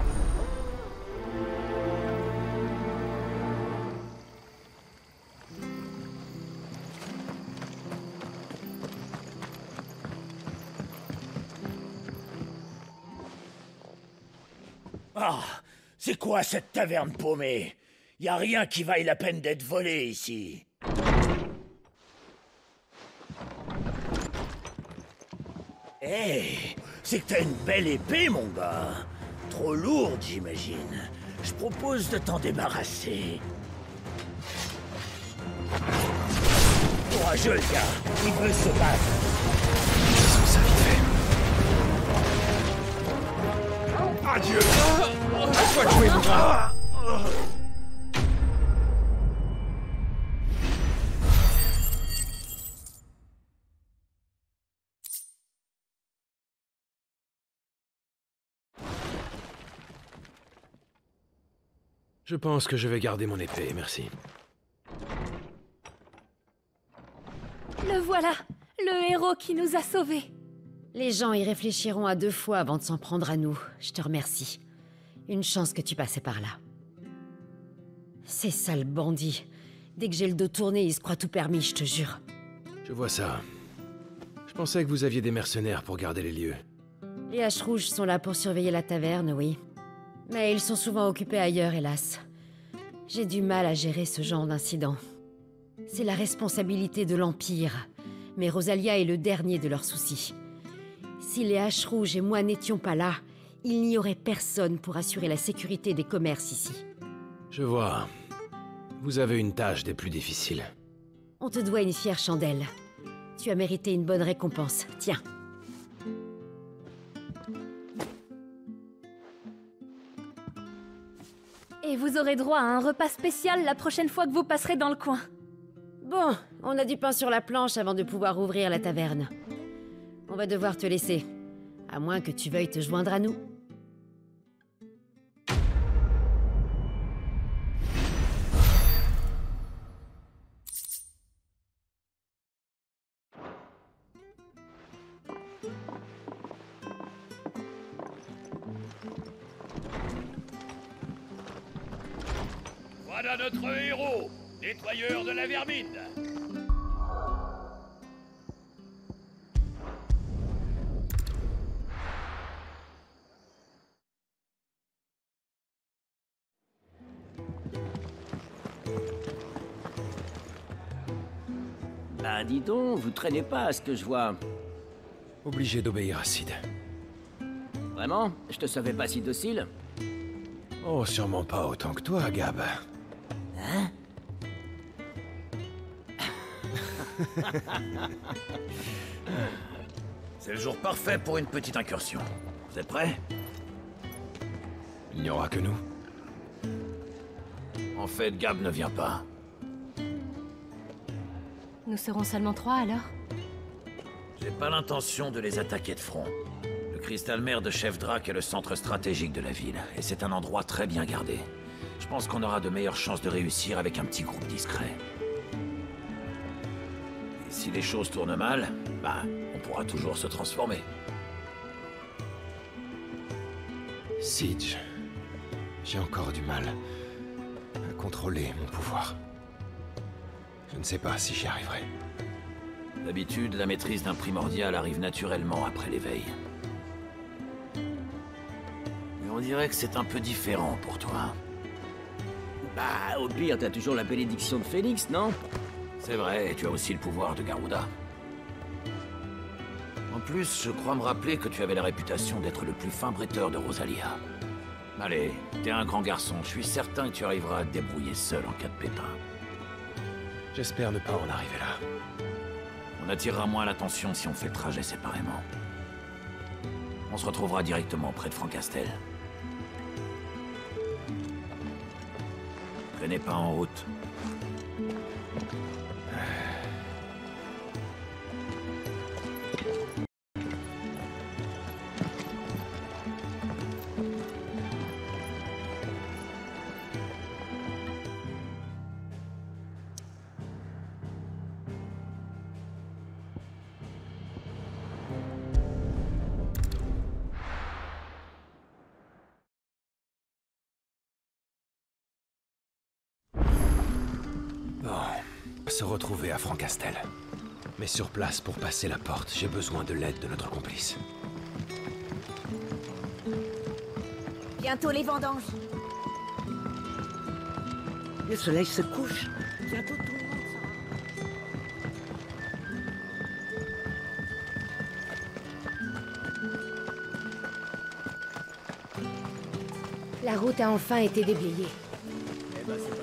Ah, c'est quoi cette taverne paumée? Y a rien qui vaille la peine d'être volé ici. Hé, c'est que t'as une belle épée, mon gars. Trop lourde, j'imagine. Je propose de t'en débarrasser. Courageux, le gars. Il veut se battre. Ça vite fait. Adieu. Sois tué, mon gars. Je pense que je vais garder mon épée, merci. Le voilà, le héros qui nous a sauvés. Les gens y réfléchiront à 2 fois avant de s'en prendre à nous. Je te remercie. Une chance que tu passais par là. Ces sales bandits. Dès que j'ai le dos tourné, ils se croient tout permis, je te jure. Je vois ça. Je pensais que vous aviez des mercenaires pour garder les lieux. Les haches rouges sont là pour surveiller la taverne, oui. Mais ils sont souvent occupés ailleurs, hélas. J'ai du mal à gérer ce genre d'incident. C'est la responsabilité de l'Empire. Mais Rosalia est le dernier de leurs soucis. Si les haches rouges et moi n'étions pas là, il n'y aurait personne pour assurer la sécurité des commerces ici. Je vois. Vous avez une tâche des plus difficiles. On te doit une fière chandelle. Tu as mérité une bonne récompense. Tiens. Et vous aurez droit à un repas spécial la prochaine fois que vous passerez dans le coin. Bon, on a du pain sur la planche avant de pouvoir ouvrir la taverne. On va devoir te laisser. À moins que tu veuilles te joindre à nous. Voilà notre héros, nettoyeur de la vermine. Ah, dis donc, vous traînez pas à ce que je vois. Obligé d'obéir à Sid. Vraiment? Je te savais pas si docile? Oh, sûrement pas autant que toi, Gab. Hein? C'est le jour parfait pour une petite incursion. Vous êtes prêts? Il n'y aura que nous. En fait, Gab ne vient pas. Nous serons seulement 3 alors? J'ai pas l'intention de les attaquer de front. Le Crystal Mare de Chef Drac est le centre stratégique de la ville, et c'est un endroit très bien gardé. Je pense qu'on aura de meilleures chances de réussir avec un petit groupe discret. Et si les choses tournent mal, bah, on pourra toujours se transformer. Siege, j'ai encore du mal à contrôler mon pouvoir. Je ne sais pas si j'y arriverai. D'habitude, la maîtrise d'un primordial arrive naturellement après l'éveil. Mais on dirait que c'est un peu différent pour toi. Bah, au pire, t'as toujours la bénédiction de Phénix, non? C'est vrai, et tu as aussi le pouvoir de Garuda. En plus, je crois me rappeler que tu avais la réputation d'être le plus fin bretteur de Rosalia. Allez, t'es un grand garçon, je suis certain que tu arriveras à te débrouiller seul en cas de pépin. J'espère ne pas en arriver là. On attirera moins l'attention si on fait le trajet séparément. On se retrouvera directement près de Francastel. Traînez pas en route. Se retrouver à Francastel. Mais sur place, pour passer la porte, j'ai besoin de l'aide de notre complice. Bientôt les vendanges. Le soleil se couche. Bientôt tout le monde sera. La route a enfin été déblayée. Eh ben, c'est pas...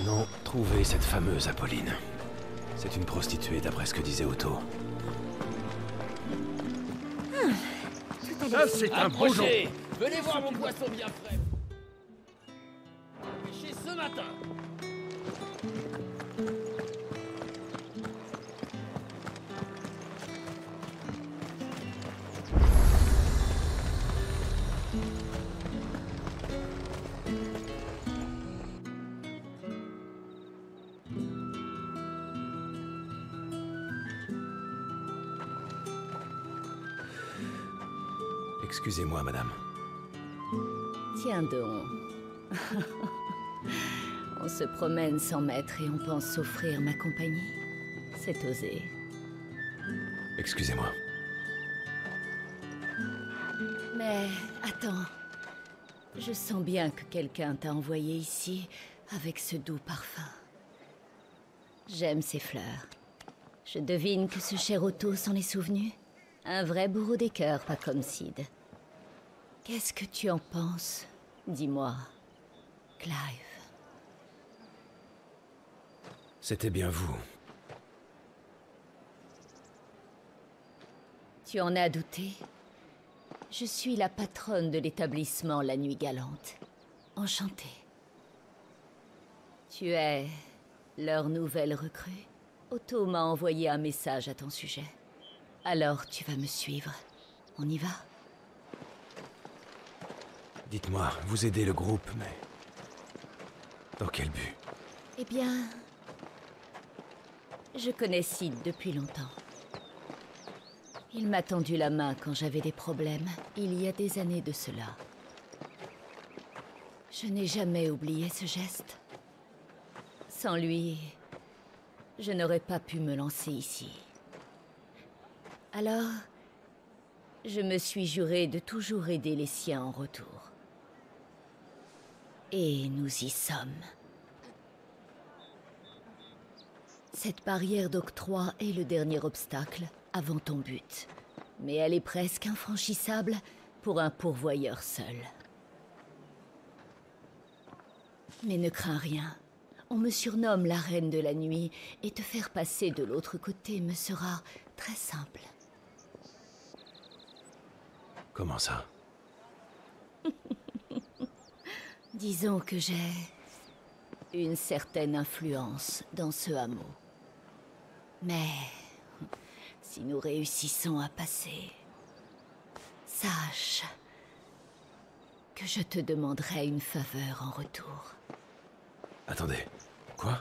Maintenant, trouvez cette fameuse Apolline. C'est une prostituée d'après ce que disait Otto. Ça, c'est un beau jour. Venez voir mon poisson bien frais. Pêché ce matin. Excusez-moi, madame. Tiens donc. On se promène sans maître et on pense s'offrir ma compagnie. C'est osé. Excusez-moi. Mais attends. Je sens bien que quelqu'un t'a envoyé ici avec ce doux parfum. J'aime ces fleurs. Je devine que ce cher Otto s'en est souvenu. Un vrai bourreau des cœurs, pas comme Sid. Qu'est-ce que tu en penses? Dis-moi, Clive. C'était bien vous. Tu en as douté? Je suis la patronne de l'établissement La Nuit Galante. Enchantée. Tu es leur nouvelle recrue? Otto m'a envoyé un message à ton sujet. Alors tu vas me suivre. On y va? Dites-moi, vous aidez le groupe, mais... dans quel but? Eh bien... je connais Sid depuis longtemps. Il m'a tendu la main quand j'avais des problèmes, il y a des années de cela. Je n'ai jamais oublié ce geste. Sans lui, je n'aurais pas pu me lancer ici. Alors, je me suis juré de toujours aider les siens en retour. Et nous y sommes. Cette barrière d'octroi est le dernier obstacle avant ton but. Mais elle est presque infranchissable pour un pourvoyeur seul. Mais ne crains rien. On me surnomme la Reine de la Nuit, et te faire passer de l'autre côté me sera très simple. Comment ça? Disons que j'ai une certaine influence dans ce hameau. Mais si nous réussissons à passer, sache que je te demanderai une faveur en retour. Attendez, quoi?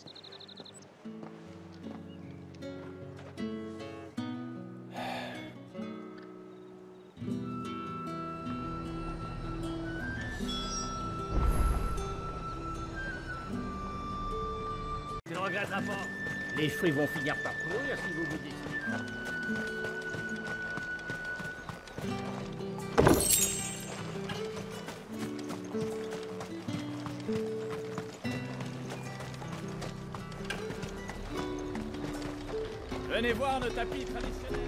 Tu ne regretteras pas. Les fruits vont finir par pourrir si vous vous décidez. Venez voir nos tapis traditionnels.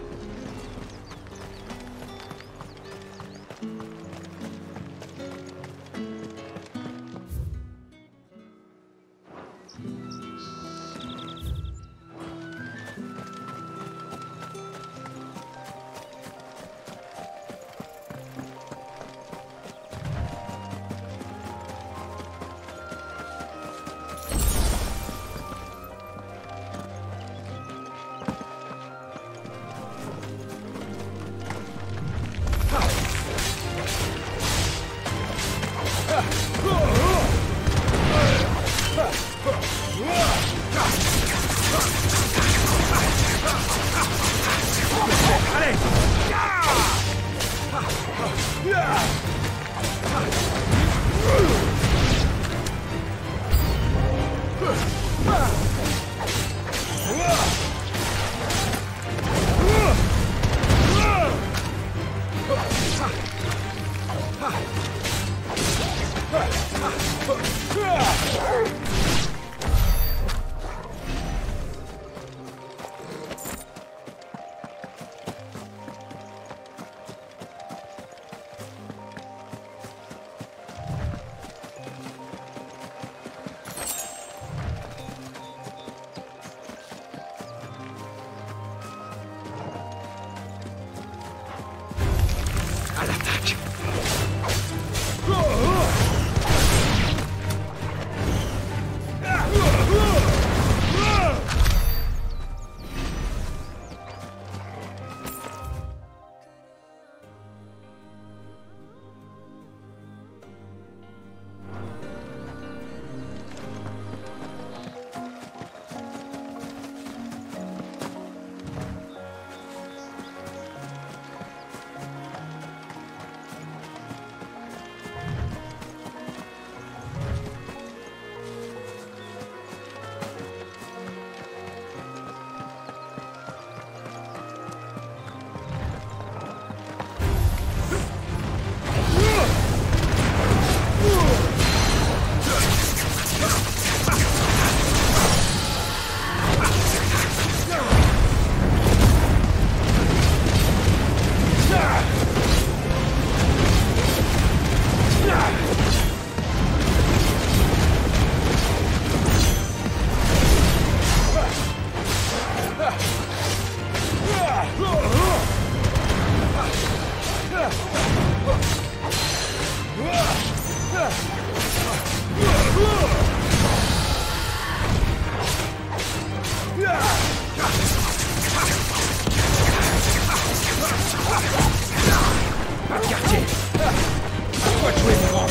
Pas de quartier. À toi de jouer, mon grand.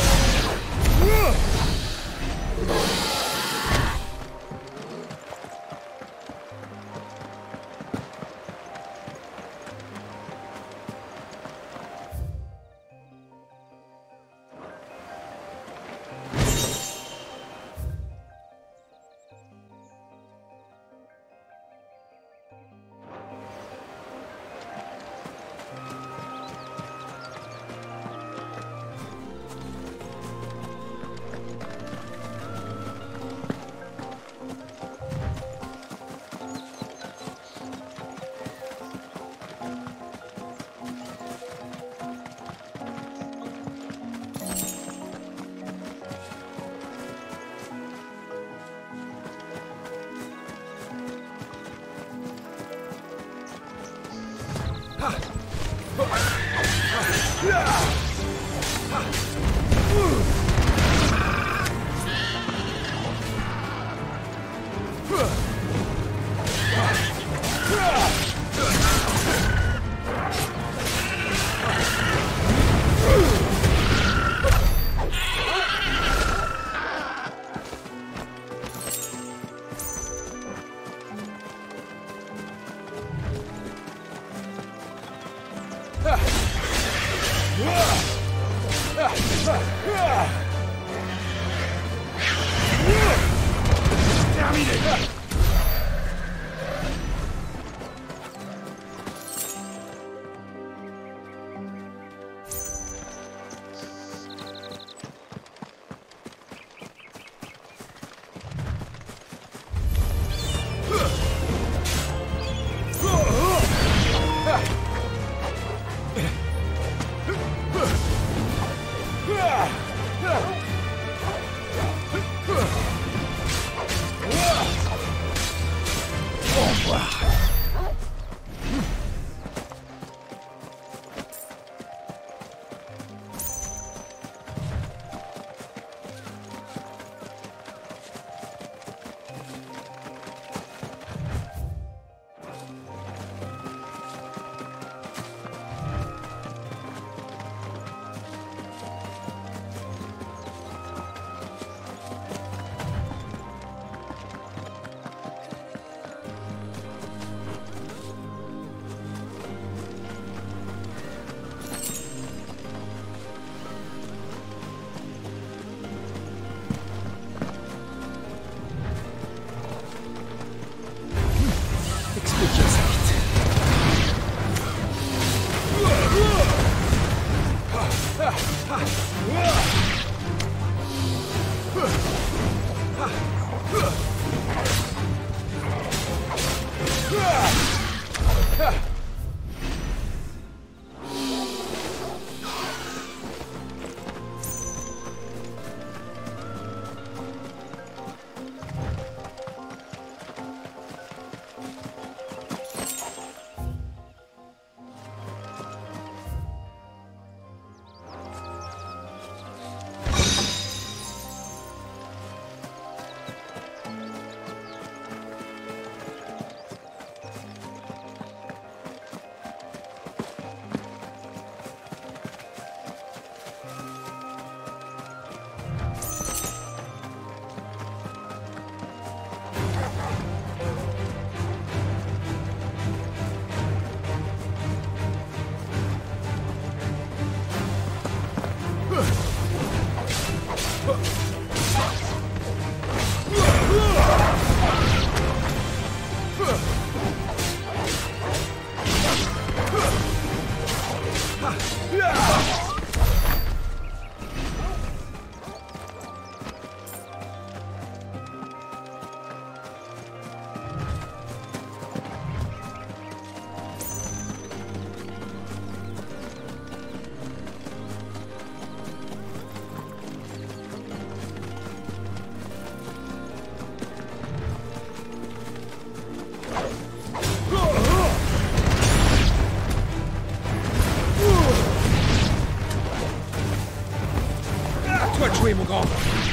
toi de jouer, mon grand.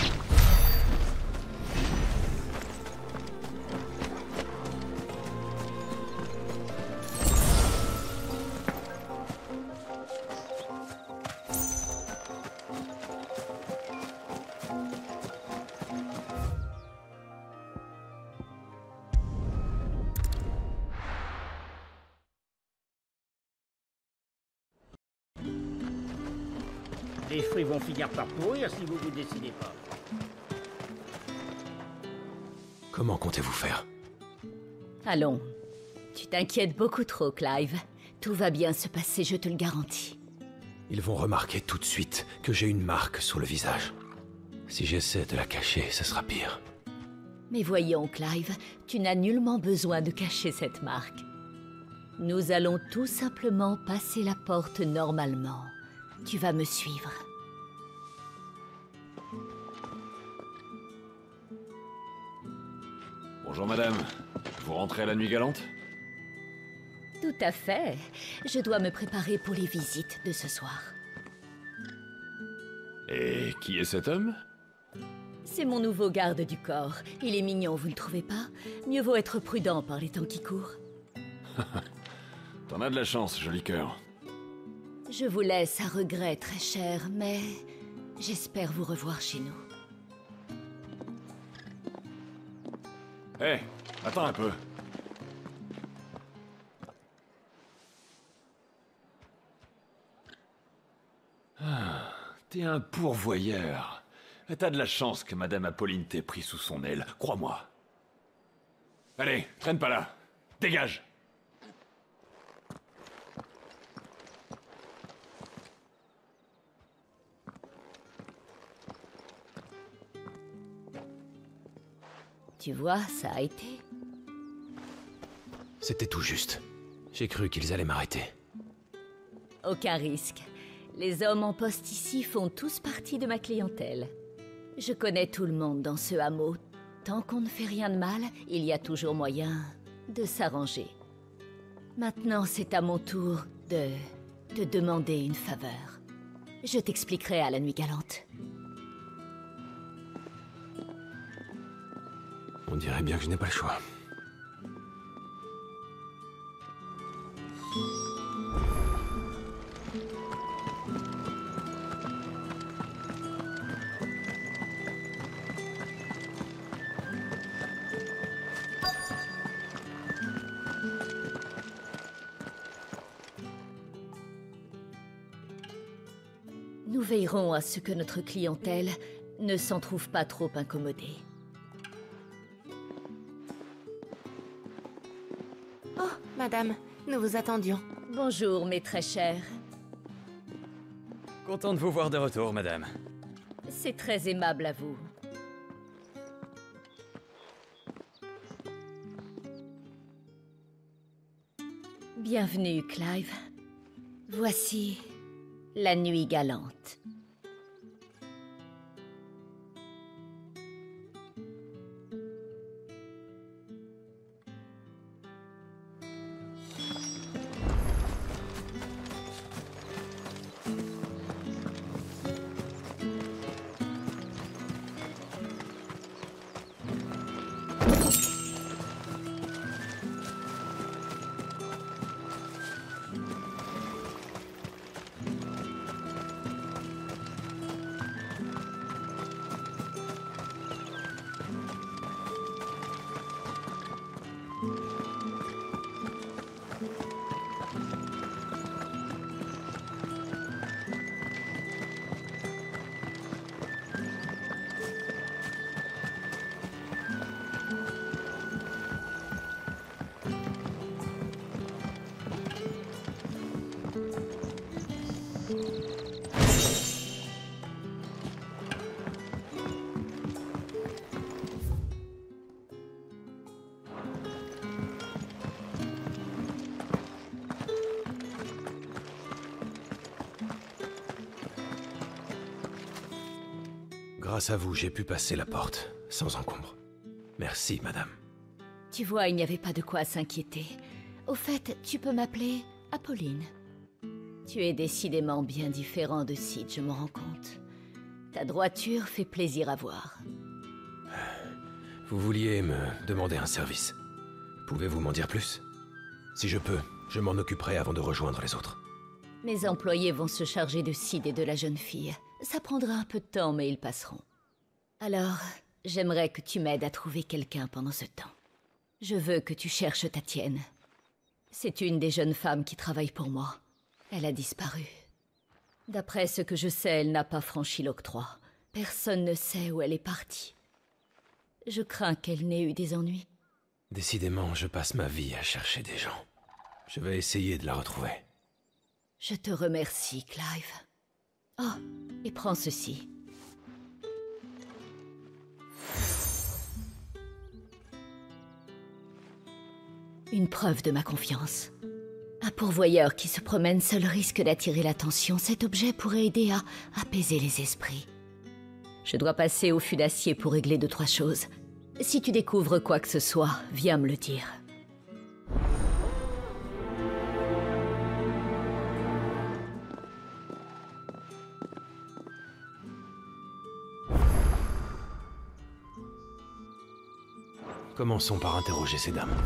Les fruits vont finir par pourrir si vous vous décidez pas. Comment comptez-vous faire? Allons. Tu t'inquiètes beaucoup trop, Clive. Tout va bien se passer, je te le garantis. Ils vont remarquer tout de suite que j'ai une marque sur le visage. Si j'essaie de la cacher, ce sera pire. Mais voyons, Clive, tu n'as nullement besoin de cacher cette marque. Nous allons tout simplement passer la porte normalement. Tu vas me suivre. Bonjour madame, vous rentrez à la nuit galante? Tout à fait. Je dois me préparer pour les visites de ce soir. Et qui est cet homme? C'est mon nouveau garde du corps. Il est mignon, vous ne trouvez pas? Mieux vaut être prudent par les temps qui courent. T'en as de la chance, joli cœur. Je vous laisse à regret, très cher, mais j'espère vous revoir chez nous. Hé, attends un peu. Ah, t'es un pourvoyeur. T'as de la chance que Madame Apolline t'ait pris sous son aile, crois-moi. Allez, traîne pas là. Dégage! Tu vois, ça a été. C'était tout juste. J'ai cru qu'ils allaient m'arrêter. Aucun risque. Les hommes en poste ici font tous partie de ma clientèle. Je connais tout le monde dans ce hameau. Tant qu'on ne fait rien de mal, il y a toujours moyen de s'arranger. Maintenant, c'est à mon tour de te demander une faveur. Je t'expliquerai à la nuit galante. On dirait bien que je n'ai pas le choix. Nous veillerons à ce que notre clientèle ne s'en trouve pas trop incommodée. Oh, madame, nous vous attendions. Bonjour, mes très chers. Content de vous voir de retour, madame. C'est très aimable à vous. Bienvenue, Clive. Voici la nuit galante. Grâce à vous, j'ai pu passer la porte, sans encombre. Merci, madame. Tu vois, il n'y avait pas de quoi s'inquiéter. Au fait, tu peux m'appeler Apolline. Tu es décidément bien différent de Sid, je m'en rends compte. Ta droiture fait plaisir à voir. Vous vouliez me demander un service. Pouvez-vous m'en dire plus? Si je peux, je m'en occuperai avant de rejoindre les autres. Mes employés vont se charger de Sid et de la jeune fille. Ça prendra un peu de temps, mais ils passeront. Alors, j'aimerais que tu m'aides à trouver quelqu'un pendant ce temps. Je veux que tu cherches Tatienne. C'est une des jeunes femmes qui travaille pour moi. Elle a disparu. D'après ce que je sais, elle n'a pas franchi l'octroi. Personne ne sait où elle est partie. Je crains qu'elle n'ait eu des ennuis. Décidément, je passe ma vie à chercher des gens. Je vais essayer de la retrouver. Je te remercie, Clive. Oh, et prends ceci. Une preuve de ma confiance. Un pourvoyeur qui se promène seul risque d'attirer l'attention. Cet objet pourrait aider à apaiser les esprits. Je dois passer au fût d'acier pour régler 2-3 choses. Si tu découvres quoi que ce soit, viens me le dire. Commençons par interroger ces dames.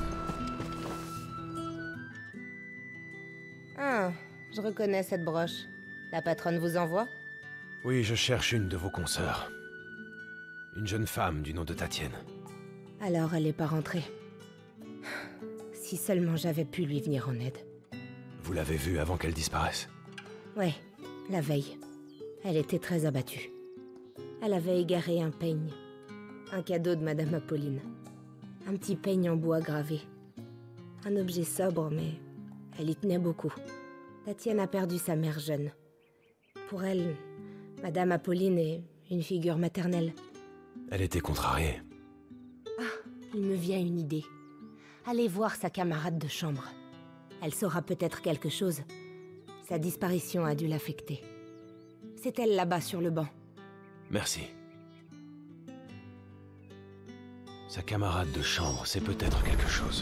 Ah, je reconnais cette broche. La patronne vous envoie? Oui, je cherche une de vos consoeurs. Une jeune femme du nom de Tatienne. Alors elle est pas rentrée. Si seulement j'avais pu lui venir en aide. Vous l'avez vue avant qu'elle disparaisse? Ouais, la veille. Elle était très abattue. Elle avait égaré un peigne. Un cadeau de Madame Apolline. Un petit peigne en bois gravé. Un objet sobre, mais elle y tenait beaucoup. Tatienne a perdu sa mère jeune. Pour elle, Madame Apolline est une figure maternelle. Elle était contrariée. Ah, il me vient une idée. Allez voir sa camarade de chambre. Elle saura peut-être quelque chose. Sa disparition a dû l'affecter. C'est elle là-bas sur le banc. Merci. Sa camarade de chambre, c'est peut-être quelque chose.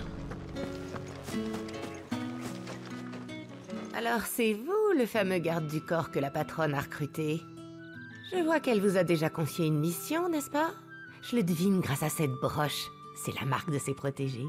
Alors c'est vous, le fameux garde du corps que la patronne a recruté. Je vois qu'elle vous a déjà confié une mission, n'est-ce pas? Je le devine grâce à cette broche. C'est la marque de ses protégés.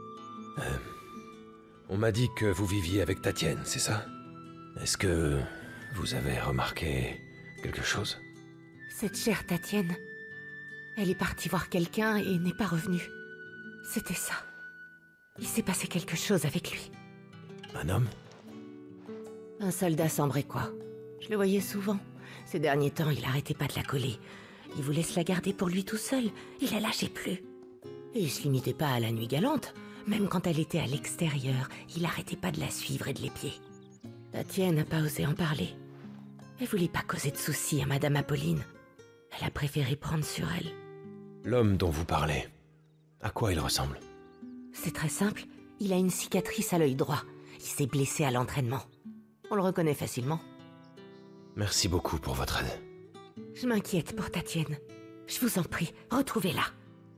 On m'a dit que vous viviez avec Tatienne, c'est ça? Est-ce que vous avez remarqué quelque chose? Cette chère Tatienne, elle est partie voir quelqu'un et n'est pas revenue. C'était ça. Il s'est passé quelque chose avec lui. Un homme? Un soldat sambriquois. Je le voyais souvent. Ces derniers temps, il arrêtait pas de la coller. Il voulait se la garder pour lui tout seul. Il la lâchait plus. Et il se limitait pas à la nuit galante. Même quand elle était à l'extérieur, il arrêtait pas de la suivre et de l'épier. Tatienne n'a pas osé en parler. Elle voulait pas causer de soucis à Madame Apolline. Elle a préféré prendre sur elle. L'homme dont vous parlez, à quoi il ressemble? C'est très simple. Il a une cicatrice à l'œil droit. Il s'est blessé à l'entraînement. On le reconnaît facilement. Merci beaucoup pour votre aide. Je m'inquiète pour Tatienne. Je vous en prie, retrouvez-la.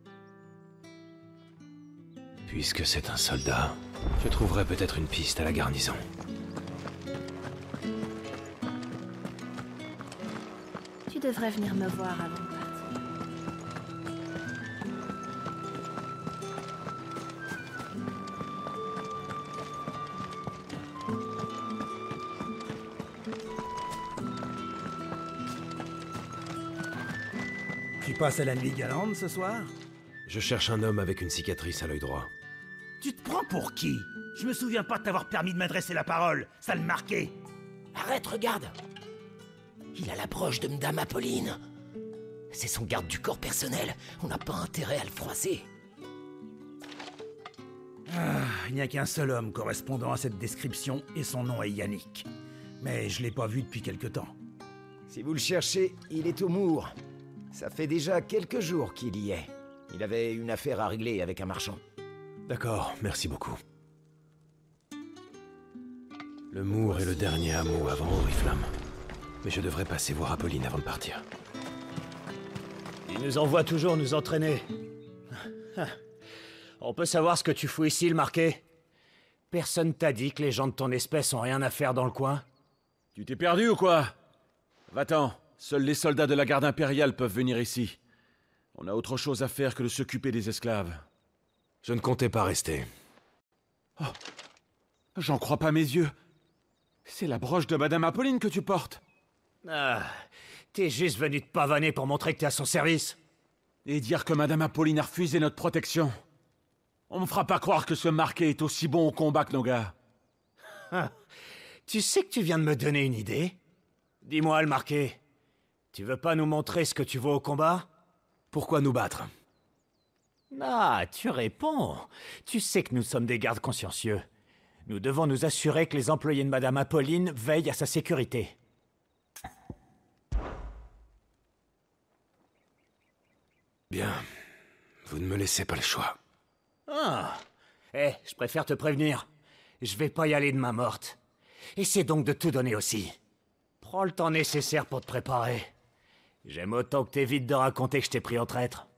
Puisque c'est un soldat, je trouverai peut-être une piste à la garnison. Tu devrais venir me voir avant de partir. Tu passes à la nuit galante ce soir? Je cherche un homme avec une cicatrice à l'œil droit. Tu te prends pour qui? Je me souviens pas de t'avoir permis de m'adresser la parole. Ça le marquait. Arrête, regarde. Il a l'approche de Madame Apolline. C'est son garde du corps personnel. On n'a pas intérêt à le froisser. Il n'y a qu'un seul homme correspondant à cette description et son nom est Yannick. Mais je l'ai pas vu depuis quelque temps. Si vous le cherchez, il est au Mour. Ça fait déjà quelques jours qu'il y est. Il avait une affaire à régler avec un marchand. D'accord, merci beaucoup. Le Mour est le dernier hameau avant Oriflamme. Mais je devrais passer voir Apolline avant de partir. Il nous envoie toujours nous entraîner. On peut savoir ce que tu fous ici, le Marquet? Personne t'a dit que les gens de ton espèce ont rien à faire dans le coin? Tu t'es perdu ou quoi? Va-t'en, Seuls les soldats de la garde impériale peuvent venir ici. On a autre chose à faire que de s'occuper des esclaves. Je ne comptais pas rester. Oh, j'en crois pas mes yeux. C'est la broche de Madame Apolline que tu portes. Ah, t'es juste venu te pavaner pour montrer que t'es à son service. Et dire que Madame Apolline a refusé notre protection. On me fera pas croire que ce Marquet est aussi bon au combat que nos gars. Ah, tu sais que tu viens de me donner une idée? Dis-moi, le Marquet, tu veux pas nous montrer ce que tu vaux au combat? Pourquoi nous battre? Ah, tu réponds. Tu sais que nous sommes des gardes consciencieux. Nous devons nous assurer que les employés de Madame Apolline veillent à sa sécurité. Bien. Vous ne me laissez pas le choix. Ah. Je préfère te prévenir. Je vais pas y aller de main morte. Essaie donc de tout donner aussi. Prends le temps nécessaire pour te préparer. J'aime autant que t'évites de raconter que je t'ai pris en traître.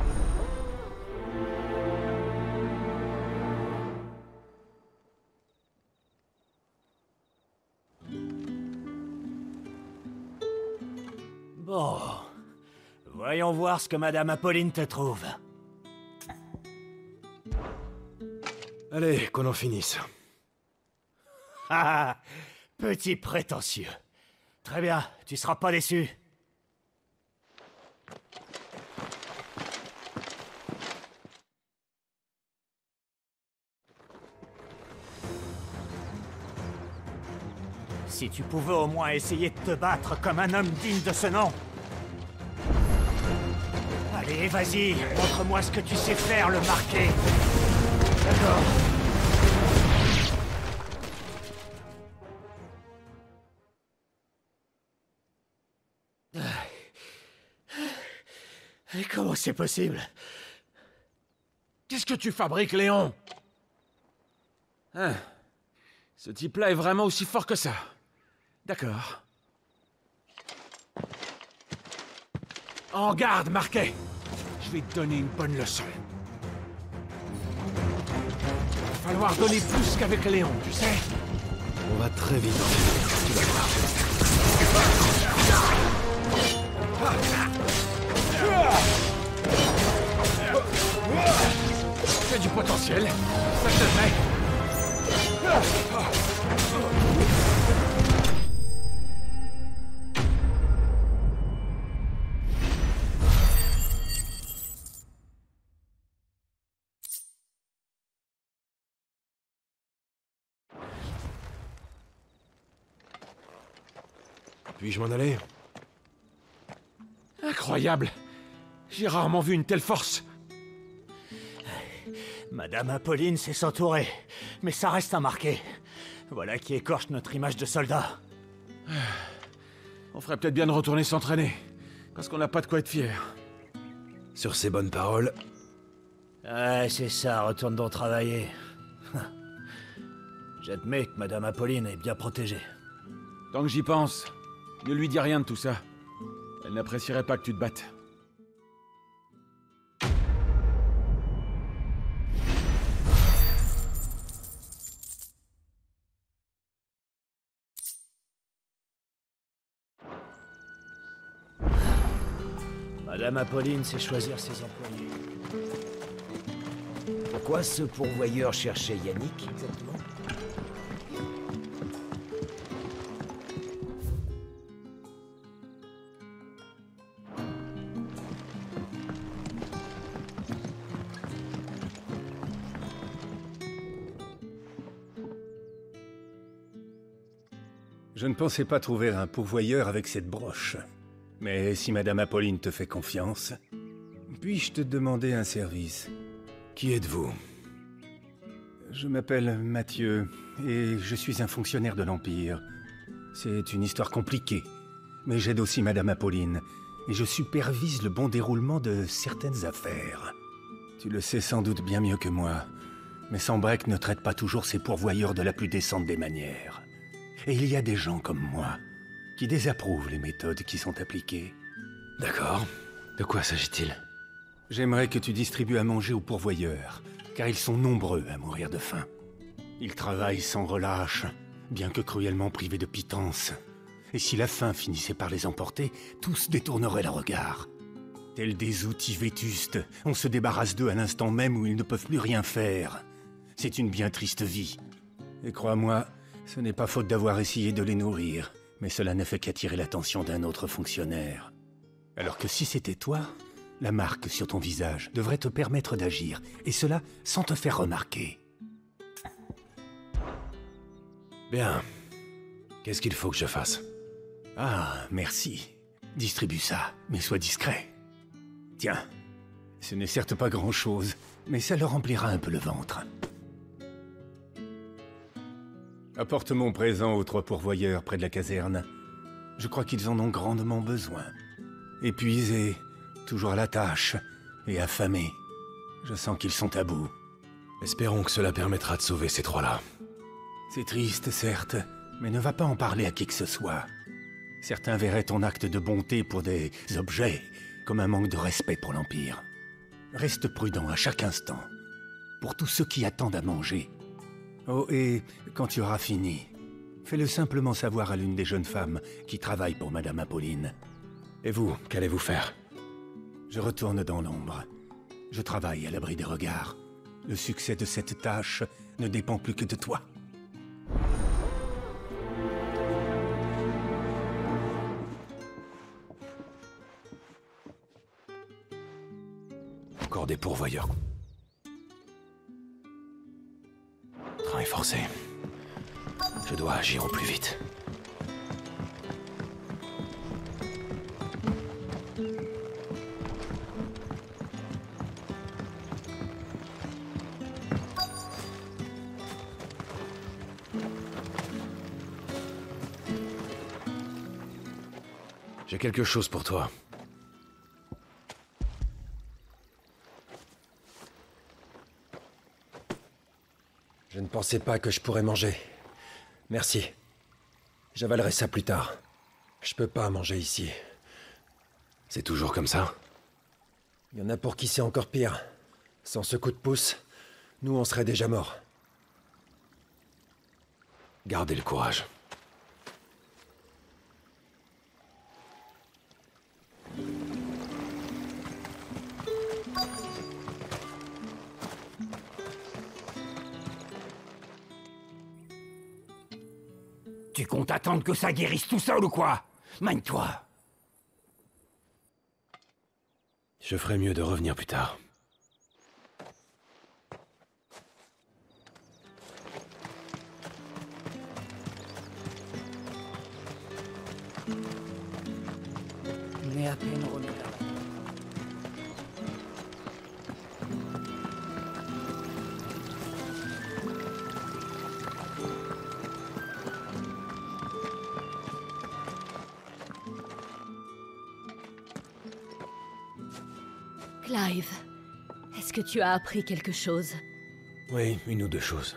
Bon, voyons voir ce que Madame Apolline te trouve. Allez, qu'on en finisse. Ah, petit prétentieux. Très bien, tu seras pas déçu. Si tu pouvais au moins essayer de te battre comme un homme digne de ce nom. Allez, vas-y, montre-moi ce que tu sais faire, le Marquet. D'accord. Et comment c'est possible? Qu'est-ce que tu fabriques, Léon? Hein? Ce type-là est vraiment aussi fort que ça. D'accord. En garde, Marquet! Je vais te donner une bonne leçon. Il va falloir donner plus qu'avec Léon, tu sais? On va très vite en finir, tu vas voir. Tu as du potentiel, ça je le mets. Puis-je m'en aller? Incroyable! J'ai rarement vu une telle force. Madame Apolline sait s'entourer, mais ça reste un Marquet. Voilà qui écorche notre image de soldat. On ferait peut-être bien de retourner s'entraîner, parce qu'on n'a pas de quoi être fier. Sur ces bonnes paroles... Ouais, c'est ça, retourne donc travailler. J'admets que Madame Apolline est bien protégée. Tant que j'y pense, ne lui dis rien de tout ça. Elle n'apprécierait pas que tu te battes. Madame Apolline sait choisir ses employés. Pourquoi ce pourvoyeur cherchait Yannick, exactement? Je ne pensais pas trouver un pourvoyeur avec cette broche. Mais si Madame Apolline te fait confiance, puis-je te demander un service? Qui êtes-vous? Je m'appelle Mathieu, et je suis un fonctionnaire de l'Empire. C'est une histoire compliquée, mais j'aide aussi Madame Apolline, et je supervise le bon déroulement de certaines affaires. Tu le sais sans doute bien mieux que moi, mais Sanbreque ne traite pas toujours ses pourvoyeurs de la plus décente des manières. Et il y a des gens comme moi qui désapprouvent les méthodes qui sont appliquées. D'accord. De quoi s'agit-il? J'aimerais que tu distribues à manger aux pourvoyeurs, car ils sont nombreux à mourir de faim. Ils travaillent sans relâche, bien que cruellement privés de pitance. Et si la faim finissait par les emporter, tous détourneraient le regard. Tels des outils vétustes, on se débarrasse d'eux à l'instant même où ils ne peuvent plus rien faire. C'est une bien triste vie. Et crois-moi, ce n'est pas faute d'avoir essayé de les nourrir, mais cela n'a fait qu'attirer l'attention d'un autre fonctionnaire. Alors que si c'était toi, la marque sur ton visage devrait te permettre d'agir, et cela sans te faire remarquer. Bien. Qu'est-ce qu'il faut que je fasse? Ah, merci. Distribue ça, mais sois discret. Tiens, ce n'est certes pas grand-chose, mais ça leur remplira un peu le ventre. Apporte mon présent aux 3 pourvoyeurs près de la caserne. Je crois qu'ils en ont grandement besoin. Épuisés, toujours à la tâche, et affamés. Je sens qu'ils sont à bout. Espérons que cela permettra de sauver ces 3-là. C'est triste, certes, mais ne va pas en parler à qui que ce soit. Certains verraient ton acte de bonté pour des objets, comme un manque de respect pour l'Empire. Reste prudent à chaque instant, pour tous ceux qui attendent à manger. Oh, et quand tu auras fini, fais-le simplement savoir à l'une des jeunes femmes qui travaille pour Madame Apolline. Et vous, qu'allez-vous faire? Je retourne dans l'ombre. Je travaille à l'abri des regards. Le succès de cette tâche ne dépend plus que de toi. Encore des pourvoyeurs. Le train est forcé. Je dois agir au plus vite. J'ai quelque chose pour toi. Je ne pensais pas que je pourrais manger. Merci. J'avalerai ça plus tard. Je peux pas manger ici. C'est toujours comme ça? Il y en a pour qui c'est encore pire. Sans ce coup de pouce, nous on serait déjà morts. Gardez le courage. Tu comptes attendre que ça guérisse tout seul ou quoi? Mène-toi. Je ferais mieux de revenir plus tard. On est à peine remis là. Clive, est-ce que tu as appris quelque chose? Oui, 1 ou 2 choses.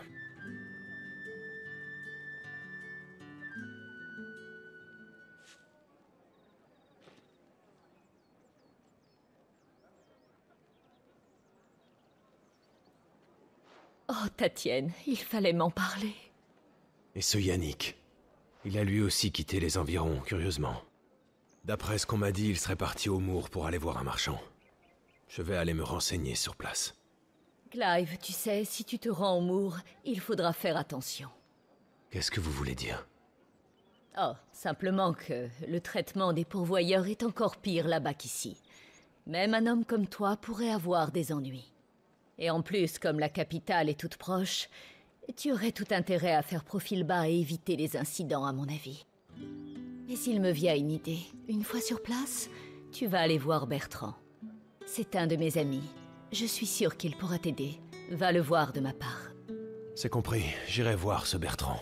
Oh, Tatienne, il fallait m'en parler. Et ce Yannick, il a lui aussi quitté les environs, curieusement. D'après ce qu'on m'a dit, il serait parti au Moor pour aller voir un marchand. Je vais aller me renseigner sur place. Clive, tu sais, si tu te rends au Moor, il faudra faire attention. Qu'est-ce que vous voulez dire? Oh, simplement que le traitement des pourvoyeurs est encore pire là-bas qu'ici. Même un homme comme toi pourrait avoir des ennuis. Et en plus, comme la capitale est toute proche, tu aurais tout intérêt à faire profil bas et éviter les incidents, à mon avis. Mais s'il me vient une idée, une fois sur place, tu vas aller voir Bertrand. C'est un de mes amis. Je suis sûre qu'il pourra t'aider. Va le voir de ma part. C'est compris, j'irai voir ce Bertrand.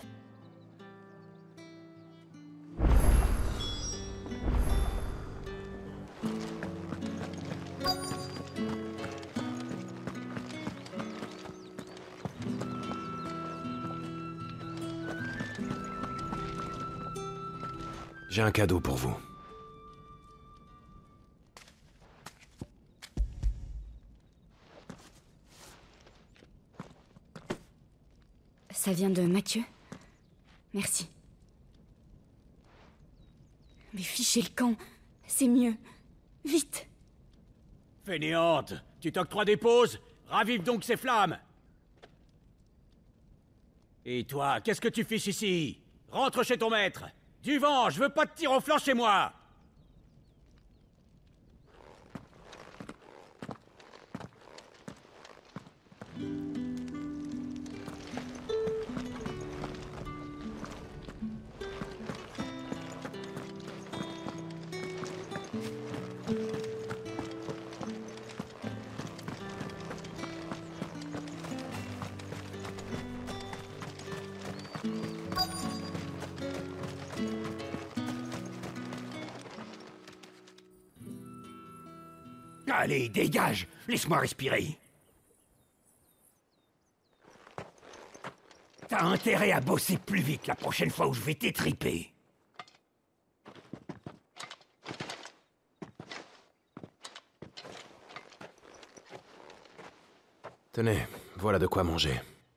J'ai un cadeau pour vous. Ça vient de Mathieu? Merci. Fichez le camp. C'est mieux. Vite. Fainéante, tu t'octroies des pauses? Ravive donc ces flammes! Et toi, qu'est-ce que tu fiches ici? Rentre chez ton maître! Du vent, je veux pas de tir au flanc chez moi! Allez, dégage! Laisse-moi respirer. T'as intérêt à bosser plus vite la prochaine fois où je vais t'étriper. Tenez, voilà de quoi manger.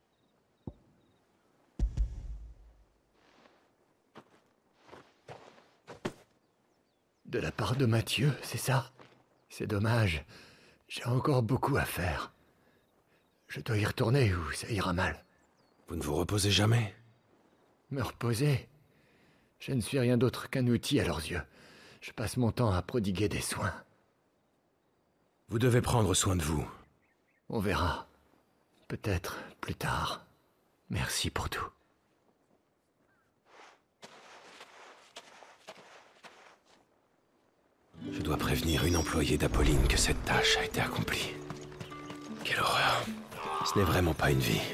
De la part de Mathieu, c'est ça? C'est dommage. J'ai encore beaucoup à faire. Je dois y retourner ou ça ira mal. Vous ne vous reposez jamais? Me reposer? Je ne suis rien d'autre qu'un outil à leurs yeux. Je passe mon temps à prodiguer des soins. Vous devez prendre soin de vous. On verra. Peut-être plus tard. Merci pour tout. Je dois prévenir une employée d'Apolline que cette tâche a été accomplie. Quelle horreur. Ce n'est vraiment pas une vie.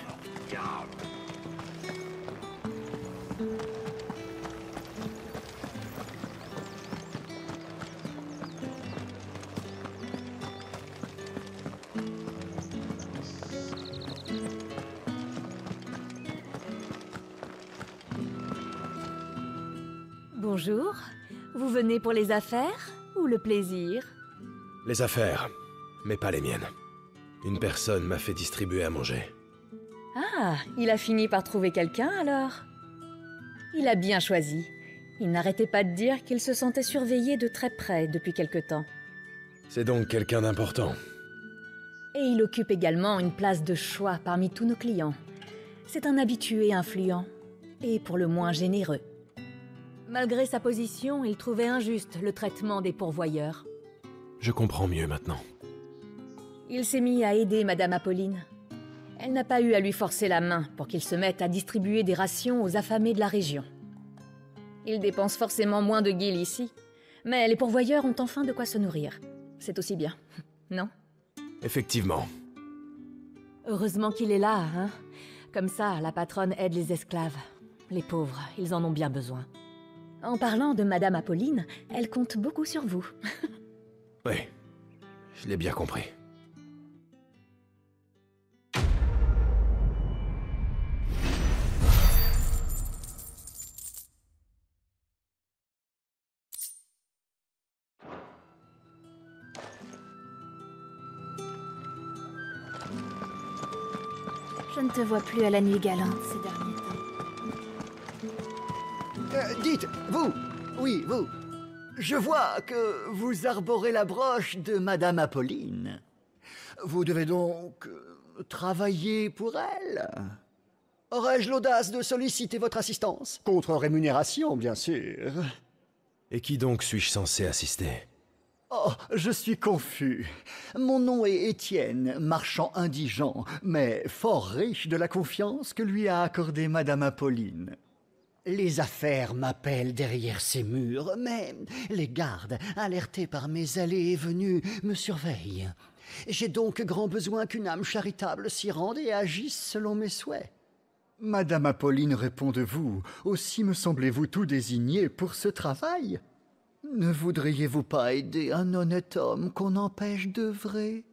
Bonjour. Vous venez pour les affaires ou le plaisir? Les affaires, mais pas les miennes. Une personne m'a fait distribuer à manger. Ah, il a fini par trouver quelqu'un alors? Il a bien choisi. Il n'arrêtait pas de dire qu'il se sentait surveillé de très près depuis quelque temps. C'est donc quelqu'un d'important. Et il occupe également une place de choix parmi tous nos clients. C'est un habitué influent, et pour le moins généreux. Malgré sa position, il trouvait injuste le traitement des pourvoyeurs. Je comprends mieux maintenant. Il s'est mis à aider Madame Apolline. Elle n'a pas eu à lui forcer la main pour qu'il se mette à distribuer des rations aux affamés de la région. Il dépense forcément moins de guil ici, mais les pourvoyeurs ont enfin de quoi se nourrir. C'est aussi bien, non? Effectivement. Heureusement qu'il est là, hein? Comme ça, la patronne aide les esclaves. Les pauvres, ils en ont bien besoin. En parlant de Madame Apolline, elle compte beaucoup sur vous. Oui, je l'ai bien compris. Je ne te vois plus à la nuit galante ces derniers temps. Dites, vous! Oui, vous! Je vois que vous arborez la broche de Madame Apolline. Vous devez donc travailler pour elle? Aurais-je l'audace de solliciter votre assistance? Contre rémunération, bien sûr. Et qui donc suis-je censé assister? Oh, je suis confus. Mon nom est Étienne, marchand indigent, mais fort riche de la confiance que lui a accordée Madame Apolline. Les affaires m'appellent derrière ces murs, mais les gardes, alertés par mes allées et venues, me surveillent. J'ai donc grand besoin qu'une âme charitable s'y rende et agisse selon mes souhaits. Madame Apolline répond de vous, aussi me semblez-vous tout désigné pour ce travail? Ne voudriez-vous pas aider un honnête homme qu'on empêche d'œuvrer?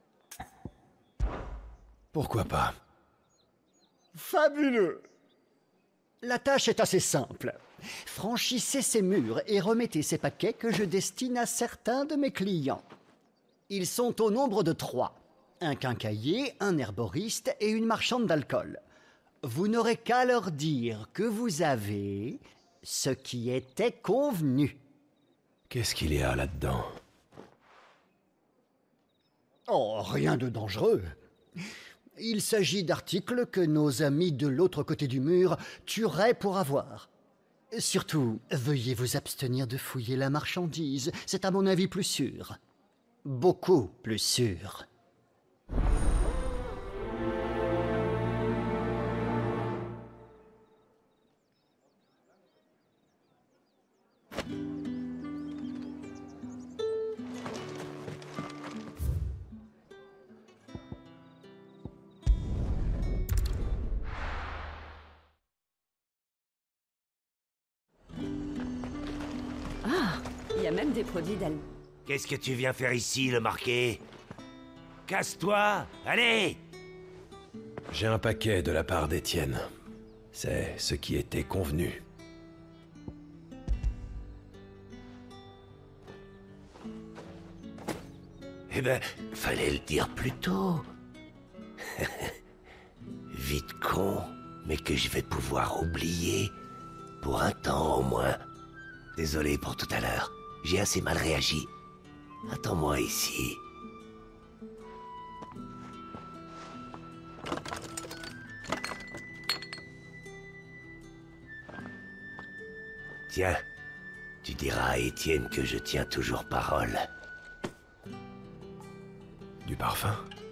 Pourquoi pas? Fabuleux! La tâche est assez simple. Franchissez ces murs et remettez ces paquets que je destine à certains de mes clients. Ils sont au nombre de 3. Un quincaillier, un herboriste et une marchande d'alcool. Vous n'aurez qu'à leur dire que vous avez ce qui était convenu. Qu'est-ce qu'il y a là-dedans? Oh, rien de dangereux. Il s'agit d'articles que nos amis de l'autre côté du mur tueraient pour avoir. Surtout, veuillez vous abstenir de fouiller la marchandise. C'est à mon avis plus sûr. Beaucoup plus sûr. Il y a même des produits d'Allemagne. Qu'est-ce que tu viens faire ici, le marqué? Casse-toi! Allez! J'ai un paquet de la part d'Étienne. C'est ce qui était convenu. Eh ben, fallait le dire plus tôt. Vite con, mais que je vais pouvoir oublier. Pour un temps au moins. Désolé pour tout à l'heure. J'ai assez mal réagi. Attends-moi ici. Tiens, tu diras à Étienne que je tiens toujours parole. Du parfum?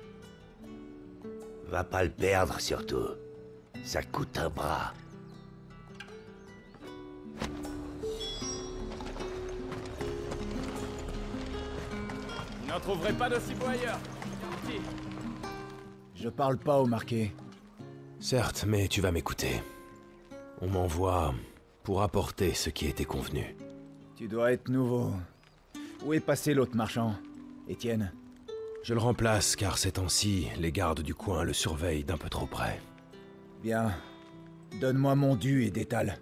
Va pas le perdre, surtout. Ça coûte un bras. Vous n'en trouverez pas d'aussi beau ailleurs. Garanti. Je parle pas au marqué. Certes, mais tu vas m'écouter. On m'envoie pour apporter ce qui était convenu. Tu dois être nouveau. Où est passé l'autre marchand, Étienne? Je le remplace car ces temps-ci, les gardes du coin le surveillent d'un peu trop près. Bien. Donne-moi mon dû et détale.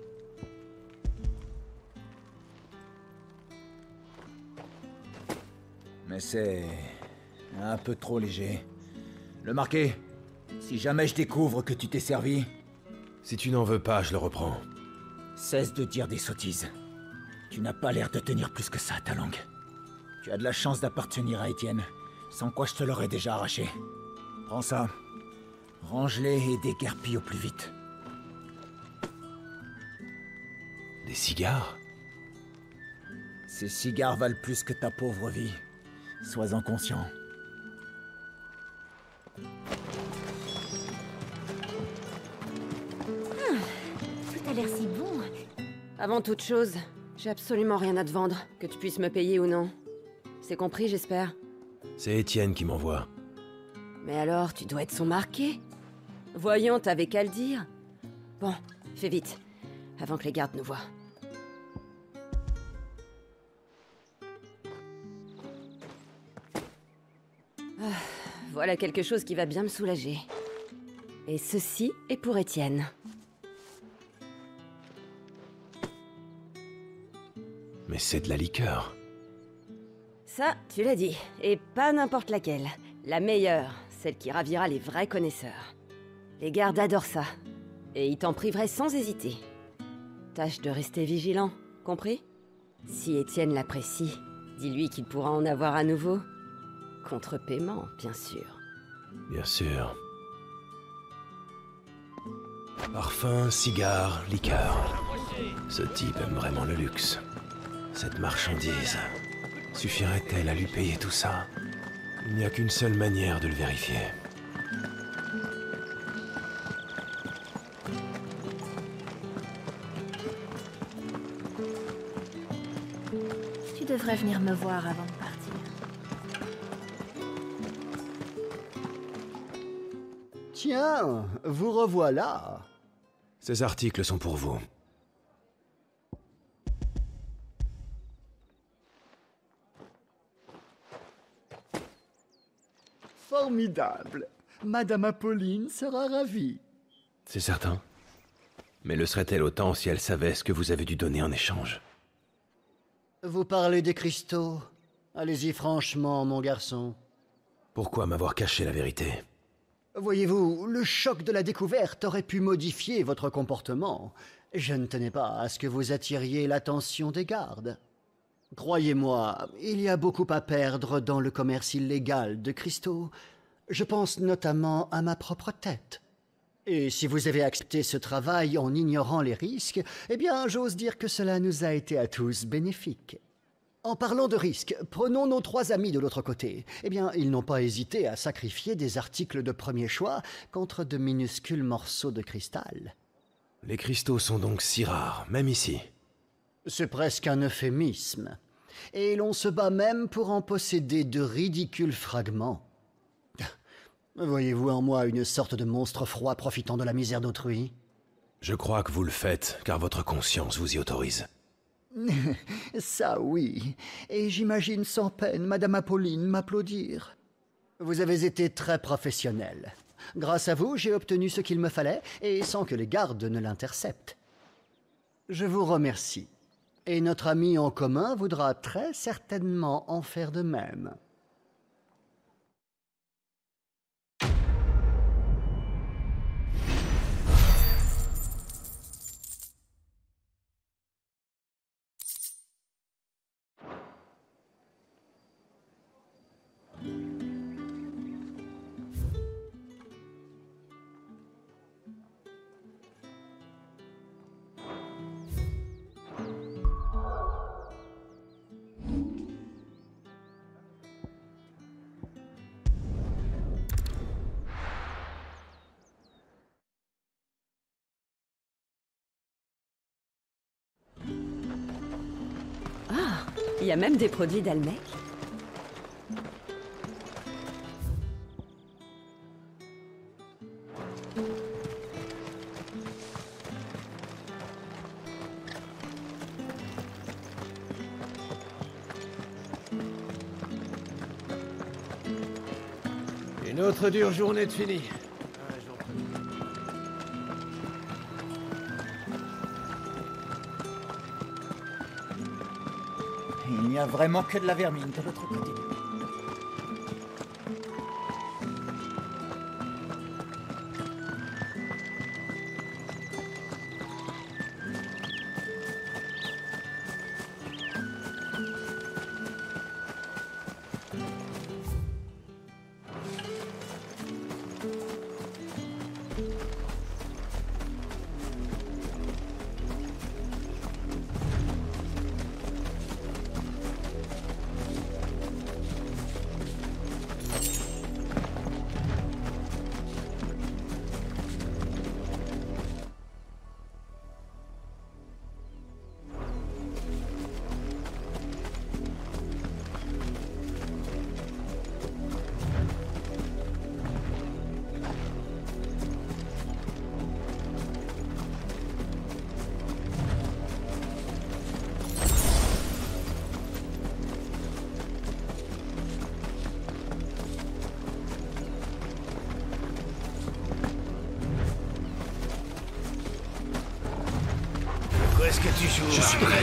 Mais c'est un peu trop léger. Le marqué, si jamais je découvre que tu t'es servi... Si tu n'en veux pas, je le reprends. Cesse de dire des sottises. Tu n'as pas l'air de tenir plus que ça à ta langue. Tu as de la chance d'appartenir à Étienne, sans quoi je te l'aurais déjà arraché. Prends ça. Range-les et déguerpille au plus vite. Des cigares? Ces cigares valent plus que ta pauvre vie. Sois-en conscient. Tout a l'air si bon. Avant toute chose, j'ai absolument rien à te vendre, que tu puisses me payer ou non. C'est compris, j'espère. C'est Étienne qui m'envoie. Mais alors, tu dois être son marqué. Voyons, t'avais qu'à le dire. Bon, fais vite, avant que les gardes nous voient. Ah, voilà quelque chose qui va bien me soulager. Et ceci est pour Étienne. Mais c'est de la liqueur. Ça, tu l'as dit. Et pas n'importe laquelle. La meilleure, celle qui ravira les vrais connaisseurs. Les gardes adorent ça. Et ils t'en priveraient sans hésiter. Tâche de rester vigilant, compris? Si Étienne l'apprécie, dis-lui qu'il pourra en avoir à nouveau. Contre paiement, bien sûr. Bien sûr. Parfum, cigare, liqueur. Ce type aime vraiment le luxe. Cette marchandise suffirait-elle à lui payer tout ça? Il n'y a qu'une seule manière de le vérifier. Tu devrais venir me voir avant de partir. Tiens, vous revoilà. Ces articles sont pour vous. Formidable. Madame Apolline sera ravie. C'est certain. Mais le serait-elle autant si elle savait ce que vous avez dû donner en échange? Vous parlez des cristaux? Allez-y franchement, mon garçon. Pourquoi m'avoir caché la vérité? Voyez-vous, le choc de la découverte aurait pu modifier votre comportement. Je ne tenais pas à ce que vous attiriez l'attention des gardes. Croyez-moi, il y a beaucoup à perdre dans le commerce illégal de cristaux. Je pense notamment à ma propre tête. Et si vous avez accepté ce travail en ignorant les risques, eh bien, j'ose dire que cela nous a été à tous bénéfique. En parlant de risques, prenons nos 3 amis de l'autre côté. Eh bien, ils n'ont pas hésité à sacrifier des articles de premier choix contre de minuscules morceaux de cristal. Les cristaux sont donc si rares, même ici. C'est presque un euphémisme. Et l'on se bat même pour en posséder de ridicules fragments. Voyez-vous en moi une sorte de monstre froid profitant de la misère d'autrui? Je crois que vous le faites, car votre conscience vous y autorise. Ça oui, et j'imagine sans peine Madame Apolline m'applaudir. Vous avez été très professionnel. Grâce à vous, j'ai obtenu ce qu'il me fallait, et sans que les gardes ne l'interceptent. Je vous remercie. Et notre ami en commun voudra très certainement en faire de même. Il y a même des produits d'Almec. Une autre dure journée de finie. Il n'y a vraiment que de la vermine de l'autre côté. Est-ce que tu joues? Je suis prêt.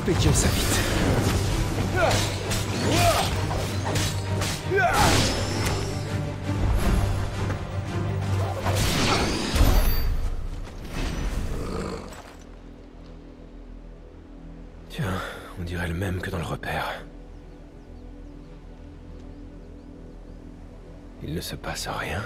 Expédions ça vite. Tiens, on dirait le même que dans le repère. Il ne se passe rien.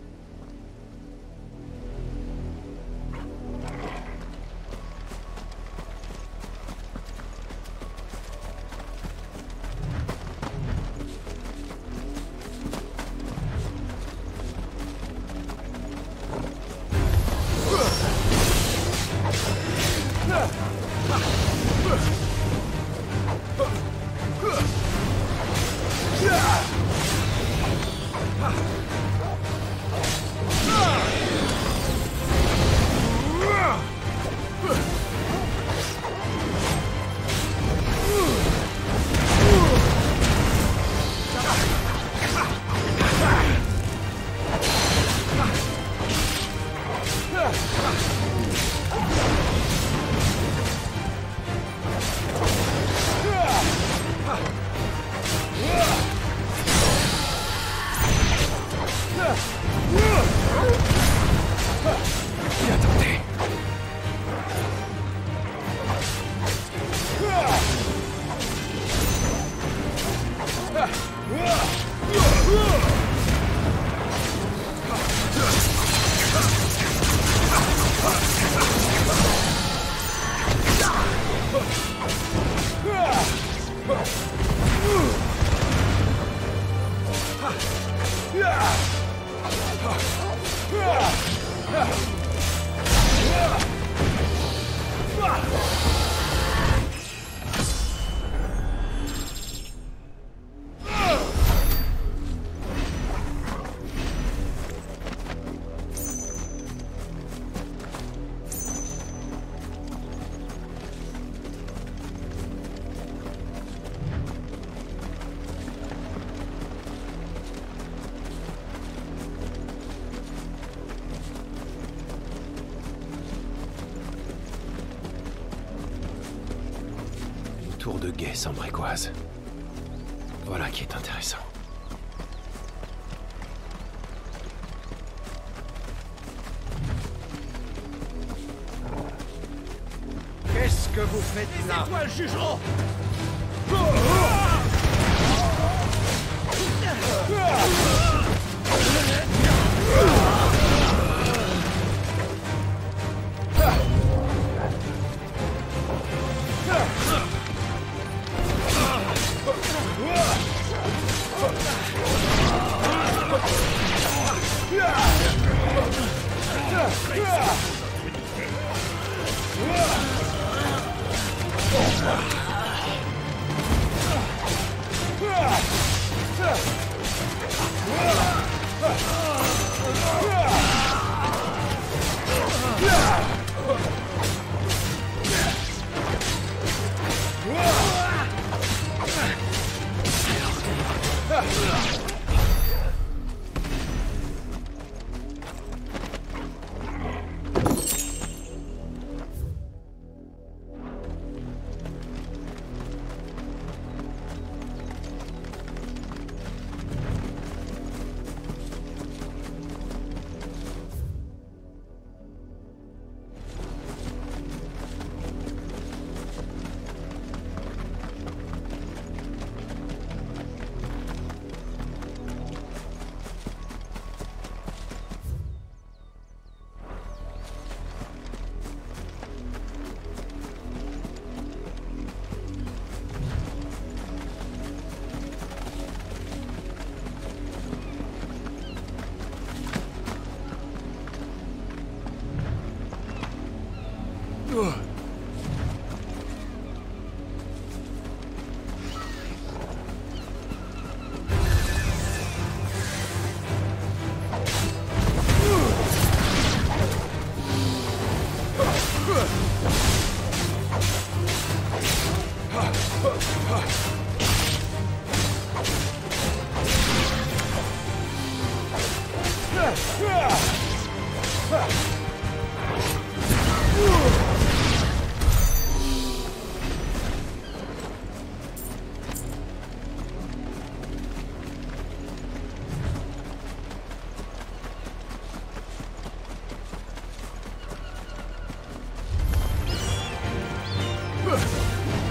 Tour de guet sans brécoise. Voilà qui est intéressant. Qu'est-ce que vous faites là? Les étoiles jugeront.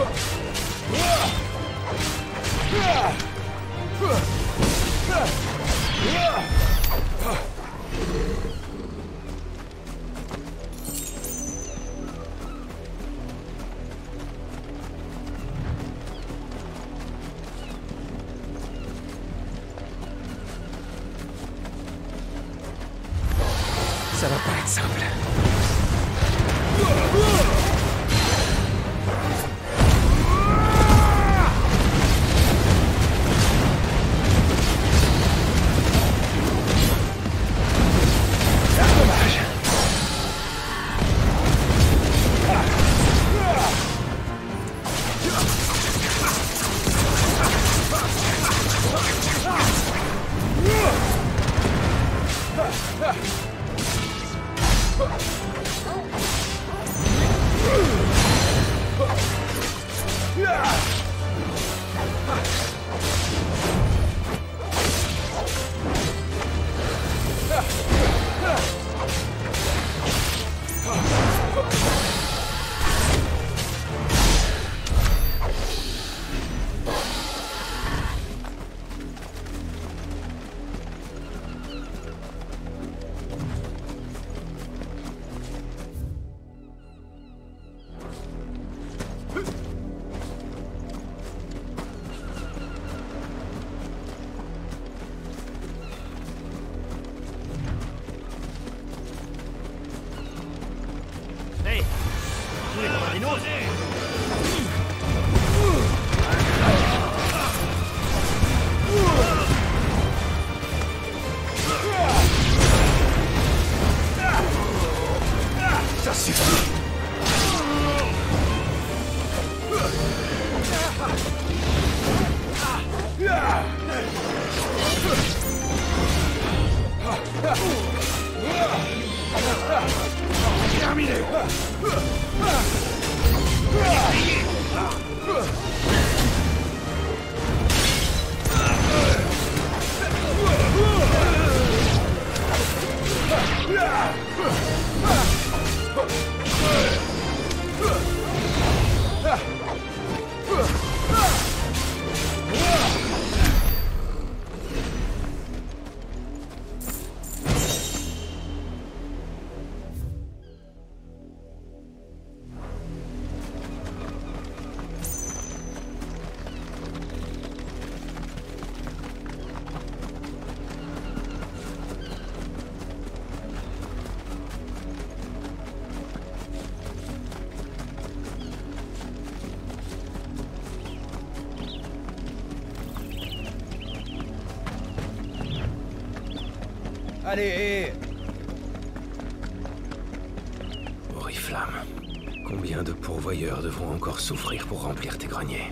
Ça va pas être simple. Ça suffit. Terminé. Allez. Oriflamme, combien de pourvoyeurs devront encore souffrir pour remplir tes greniers?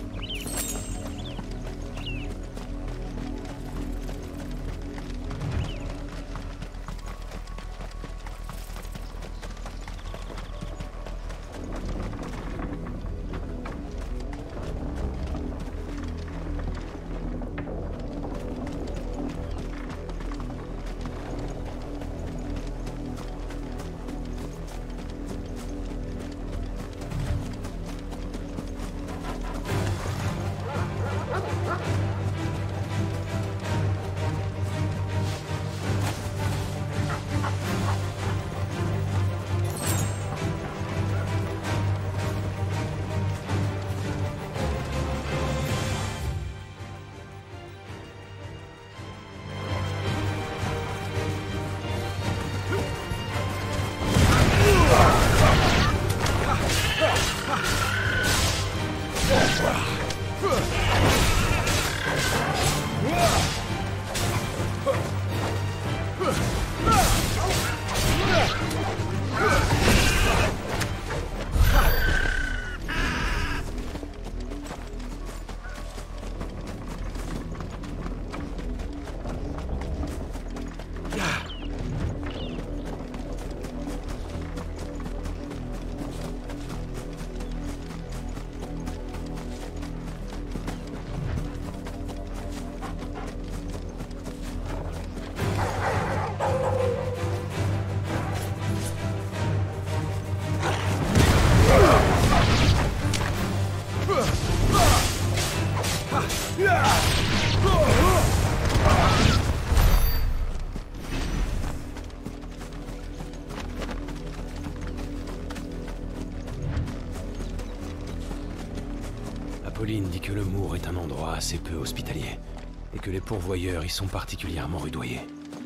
Apolline dit que le Mour est un endroit assez peu hospitalier, et que les pourvoyeurs y sont particulièrement rudoyés.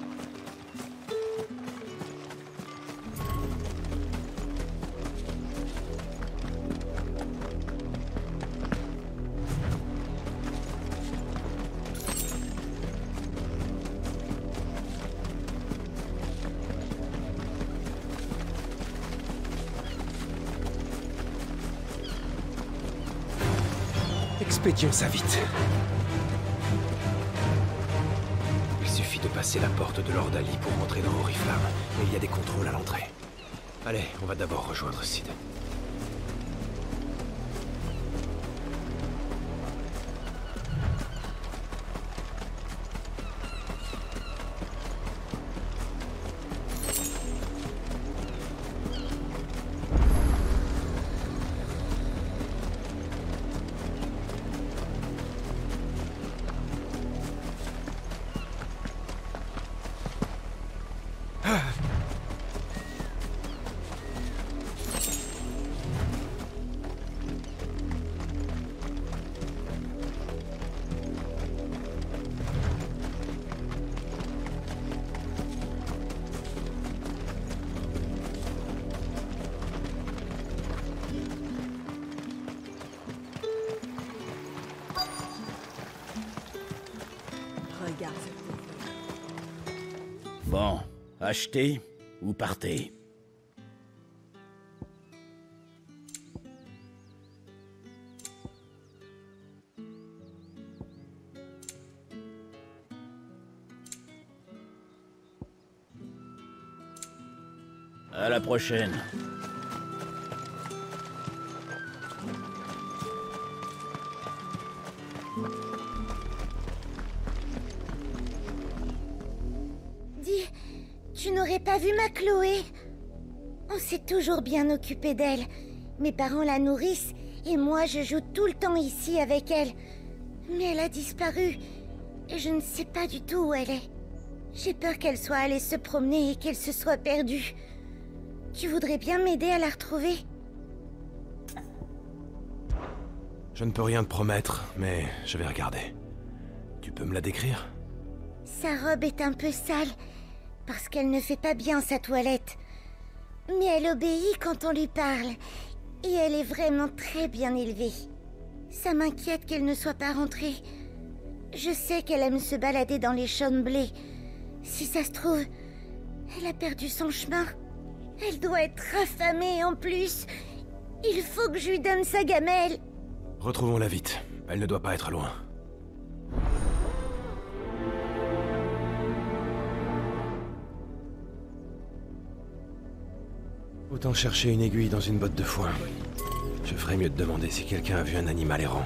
Expédions ça vite. Il suffit de passer la porte de l'Ordalie pour rentrer dans Oriflamme, mais il y a des contrôles à l'entrée. Allez, on va d'abord rejoindre Cid. Bon, achetez ou partez. À la prochaine. Dis, tu n'aurais pas vu ma Chloé? On s'est toujours bien occupé d'elle. Mes parents la nourrissent et moi je joue tout le temps ici avec elle. Mais elle a disparu et je ne sais pas du tout où elle est. J'ai peur qu'elle soit allée se promener et qu'elle se soit perdue. Tu voudrais bien m'aider à la retrouver? Je ne peux rien te promettre, mais je vais regarder. Tu peux me la décrire? Sa robe est un peu sale, parce qu'elle ne fait pas bien sa toilette. Mais elle obéit quand on lui parle, et elle est vraiment très bien élevée. Ça m'inquiète qu'elle ne soit pas rentrée. Je sais qu'elle aime se balader dans les champs de blé. Si ça se trouve, elle a perdu son chemin. Elle doit être affamée en plus. Il faut que je lui donne sa gamelle. Retrouvons-la vite. Elle ne doit pas être loin. Autant chercher une aiguille dans une botte de foin. Je ferais mieux de demander si quelqu'un a vu un animal errant.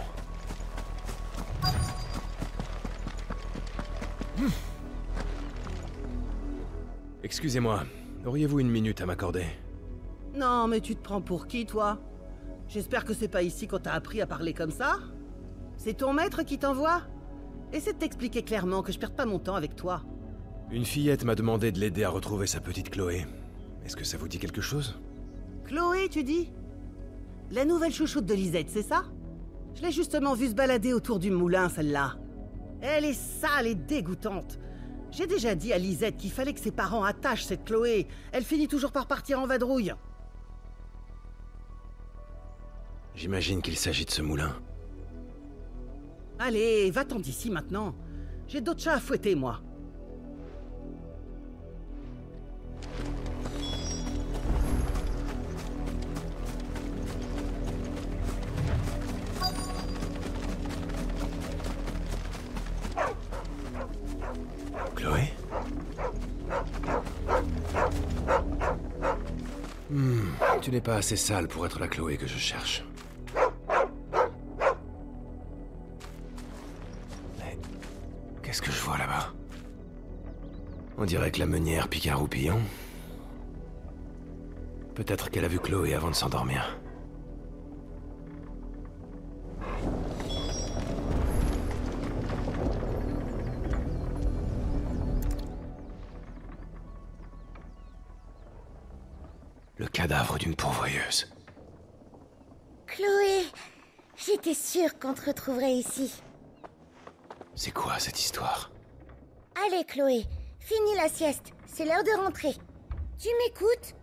Excusez-moi, auriez-vous une minute à m'accorder? Non, mais tu te prends pour qui, toi? J'espère que c'est pas ici qu'on t'a appris à parler comme ça? C'est ton maître qui t'envoie? Essaie de t'expliquer clairement que je perde pas mon temps avec toi. Une fillette m'a demandé de l'aider à retrouver sa petite Chloé. Est-ce que ça vous dit quelque chose? Chloé, tu dis? La nouvelle chouchoute de Lisette, c'est ça? Je l'ai justement vue se balader autour du moulin, celle-là. Elle est sale et dégoûtante. J'ai déjà dit à Lisette qu'il fallait que ses parents attachent cette Chloé. Elle finit toujours par partir en vadrouille. J'imagine qu'il s'agit de ce moulin. Allez, va-t'en d'ici maintenant. J'ai d'autres chats à fouetter, moi. Chloé? Tu n'es pas assez sale pour être la Chloé que je cherche. Mais qu'est-ce que je vois là-bas? On dirait que la meunière pique un roupillon. Peut-être qu'elle a vu Chloé avant de s'endormir. cadavre d'une pourvoyeuse. Chloé, j'étais sûre qu'on te retrouverait ici. C'est quoi cette histoire? Allez, Chloé, finis la sieste. C'est l'heure de rentrer. Tu m'écoutes?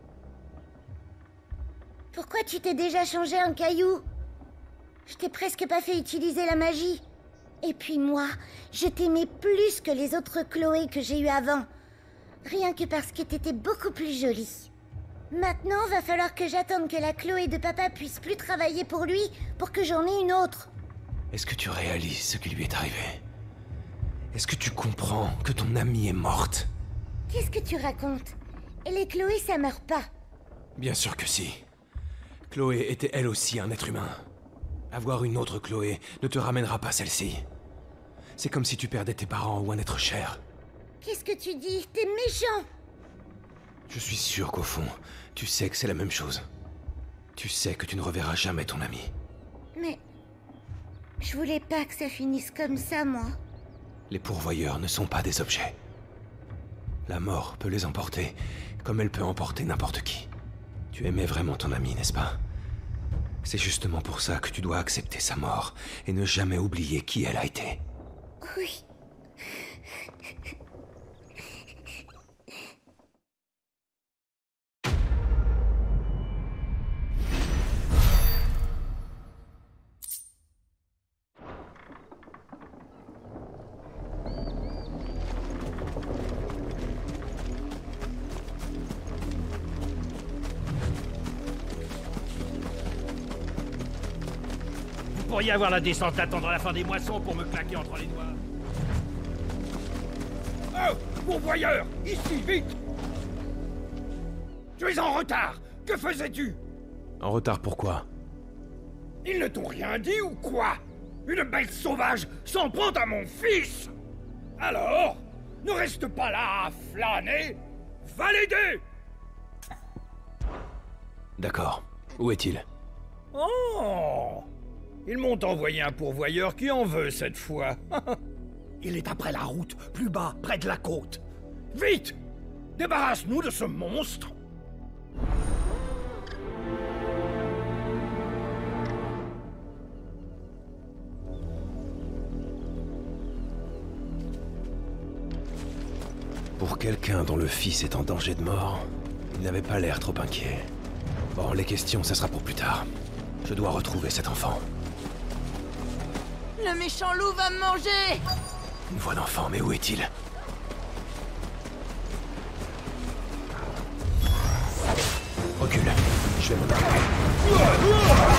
Pourquoi tu t'es déjà changé en caillou? Je t'ai presque pas fait utiliser la magie. Et puis moi, je t'aimais plus que les autres Chloé que j'ai eues avant. Rien que parce que t'étais beaucoup plus jolie. Maintenant, va falloir que j'attende que la Chloé de papa puisse plus travailler pour lui pour que j'en ai une autre. Est-ce que tu réalises ce qui lui est arrivé? Est-ce que tu comprends que ton amie est morte? Qu'est-ce que tu racontes? Et les Chloé, ça meurt pas. Bien sûr que si. Chloé était elle aussi un être humain. Avoir une autre Chloé ne te ramènera pas celle-ci. C'est comme si tu perdais tes parents ou un être cher. Qu'est-ce que tu dis? T'es méchant! Je suis sûr qu'au fond, tu sais que c'est la même chose. Tu sais que tu ne reverras jamais ton ami. Mais... je voulais pas que ça finisse comme ça, moi. Les pourvoyeurs ne sont pas des objets. La mort peut les emporter, comme elle peut emporter n'importe qui. Tu aimais vraiment ton ami, n'est-ce pas? C'est justement pour ça que tu dois accepter sa mort et ne jamais oublier qui elle a été. Oui. Vous pourriez avoir la décence d'attendre la fin des moissons pour me claquer entre les doigts. Oh, pourvoyeur, ici, vite! Tu es en retard. Que faisais-tu? En retard pourquoi? Ils ne t'ont rien dit ou quoi? Une bête sauvage s'en prend à mon fils! Alors, ne reste pas là à flâner. Va l'aider! D'accord. Où est-il? Oh! Ils m'ont envoyé un pourvoyeur qui en veut cette fois. Il est après la route, plus bas, près de la côte. Vite! Débarrasse-nous de ce monstre! Pour quelqu'un dont le fils est en danger de mort, il n'avait pas l'air trop inquiet. Bon, les questions, ça sera pour plus tard. Je dois retrouver cet enfant. Le méchant loup va me manger! Une voix d'enfant, mais où est-il? Recule, je vais m'en occuper.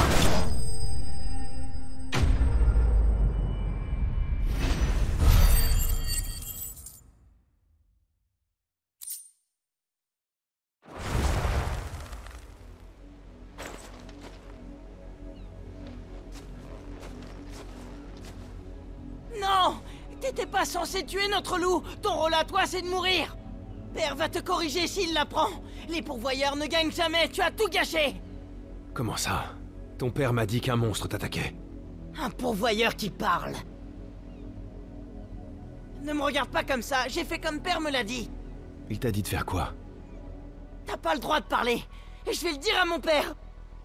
Non! T'étais pas censé tuer notre loup! Ton rôle à toi, c'est de mourir! Père va te corriger s'il l'apprend! Les pourvoyeurs ne gagnent jamais, tu as tout gâché! Comment ça? Ton père m'a dit qu'un monstre t'attaquait. Un pourvoyeur qui parle! Ne me regarde pas comme ça, j'ai fait comme Père me l'a dit! Il t'a dit de faire quoi? T'as pas le droit de parler! Et je vais le dire à mon père!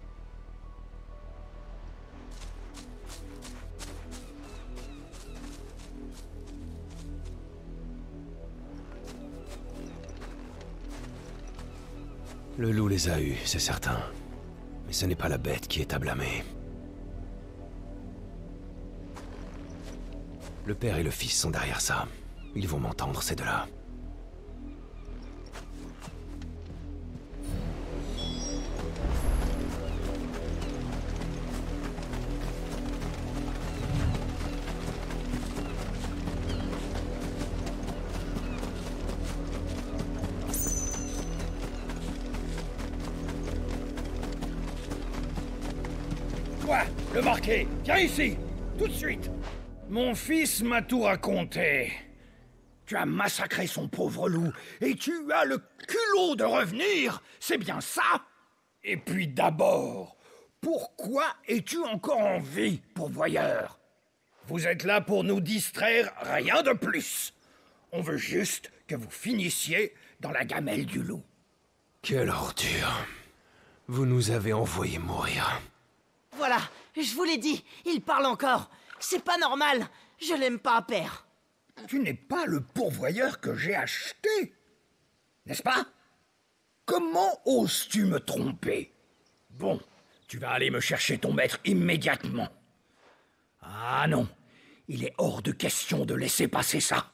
Le loup les a eus, c'est certain. Mais ce n'est pas la bête qui est à blâmer. Le père et le fils sont derrière ça. Ils vont m'entendre, ces deux-là. Toi, le marqué, viens ici, tout de suite. Mon fils m'a tout raconté. Tu as massacré son pauvre loup, et tu as le culot de revenir, c'est bien ça? Et puis d'abord, pourquoi es-tu encore en vie, pourvoyeur? Vous êtes là pour nous distraire, rien de plus. On veut juste que vous finissiez dans la gamelle du loup. Quelle ordure. Vous nous avez envoyés mourir. Voilà, je vous l'ai dit, il parle encore. C'est pas normal, je l'aime pas, père. Tu n'es pas le pourvoyeur que j'ai acheté, n'est-ce pas? Comment oses-tu me tromper? Bon, tu vas aller me chercher ton maître immédiatement. Ah non, il est hors de question de laisser passer ça.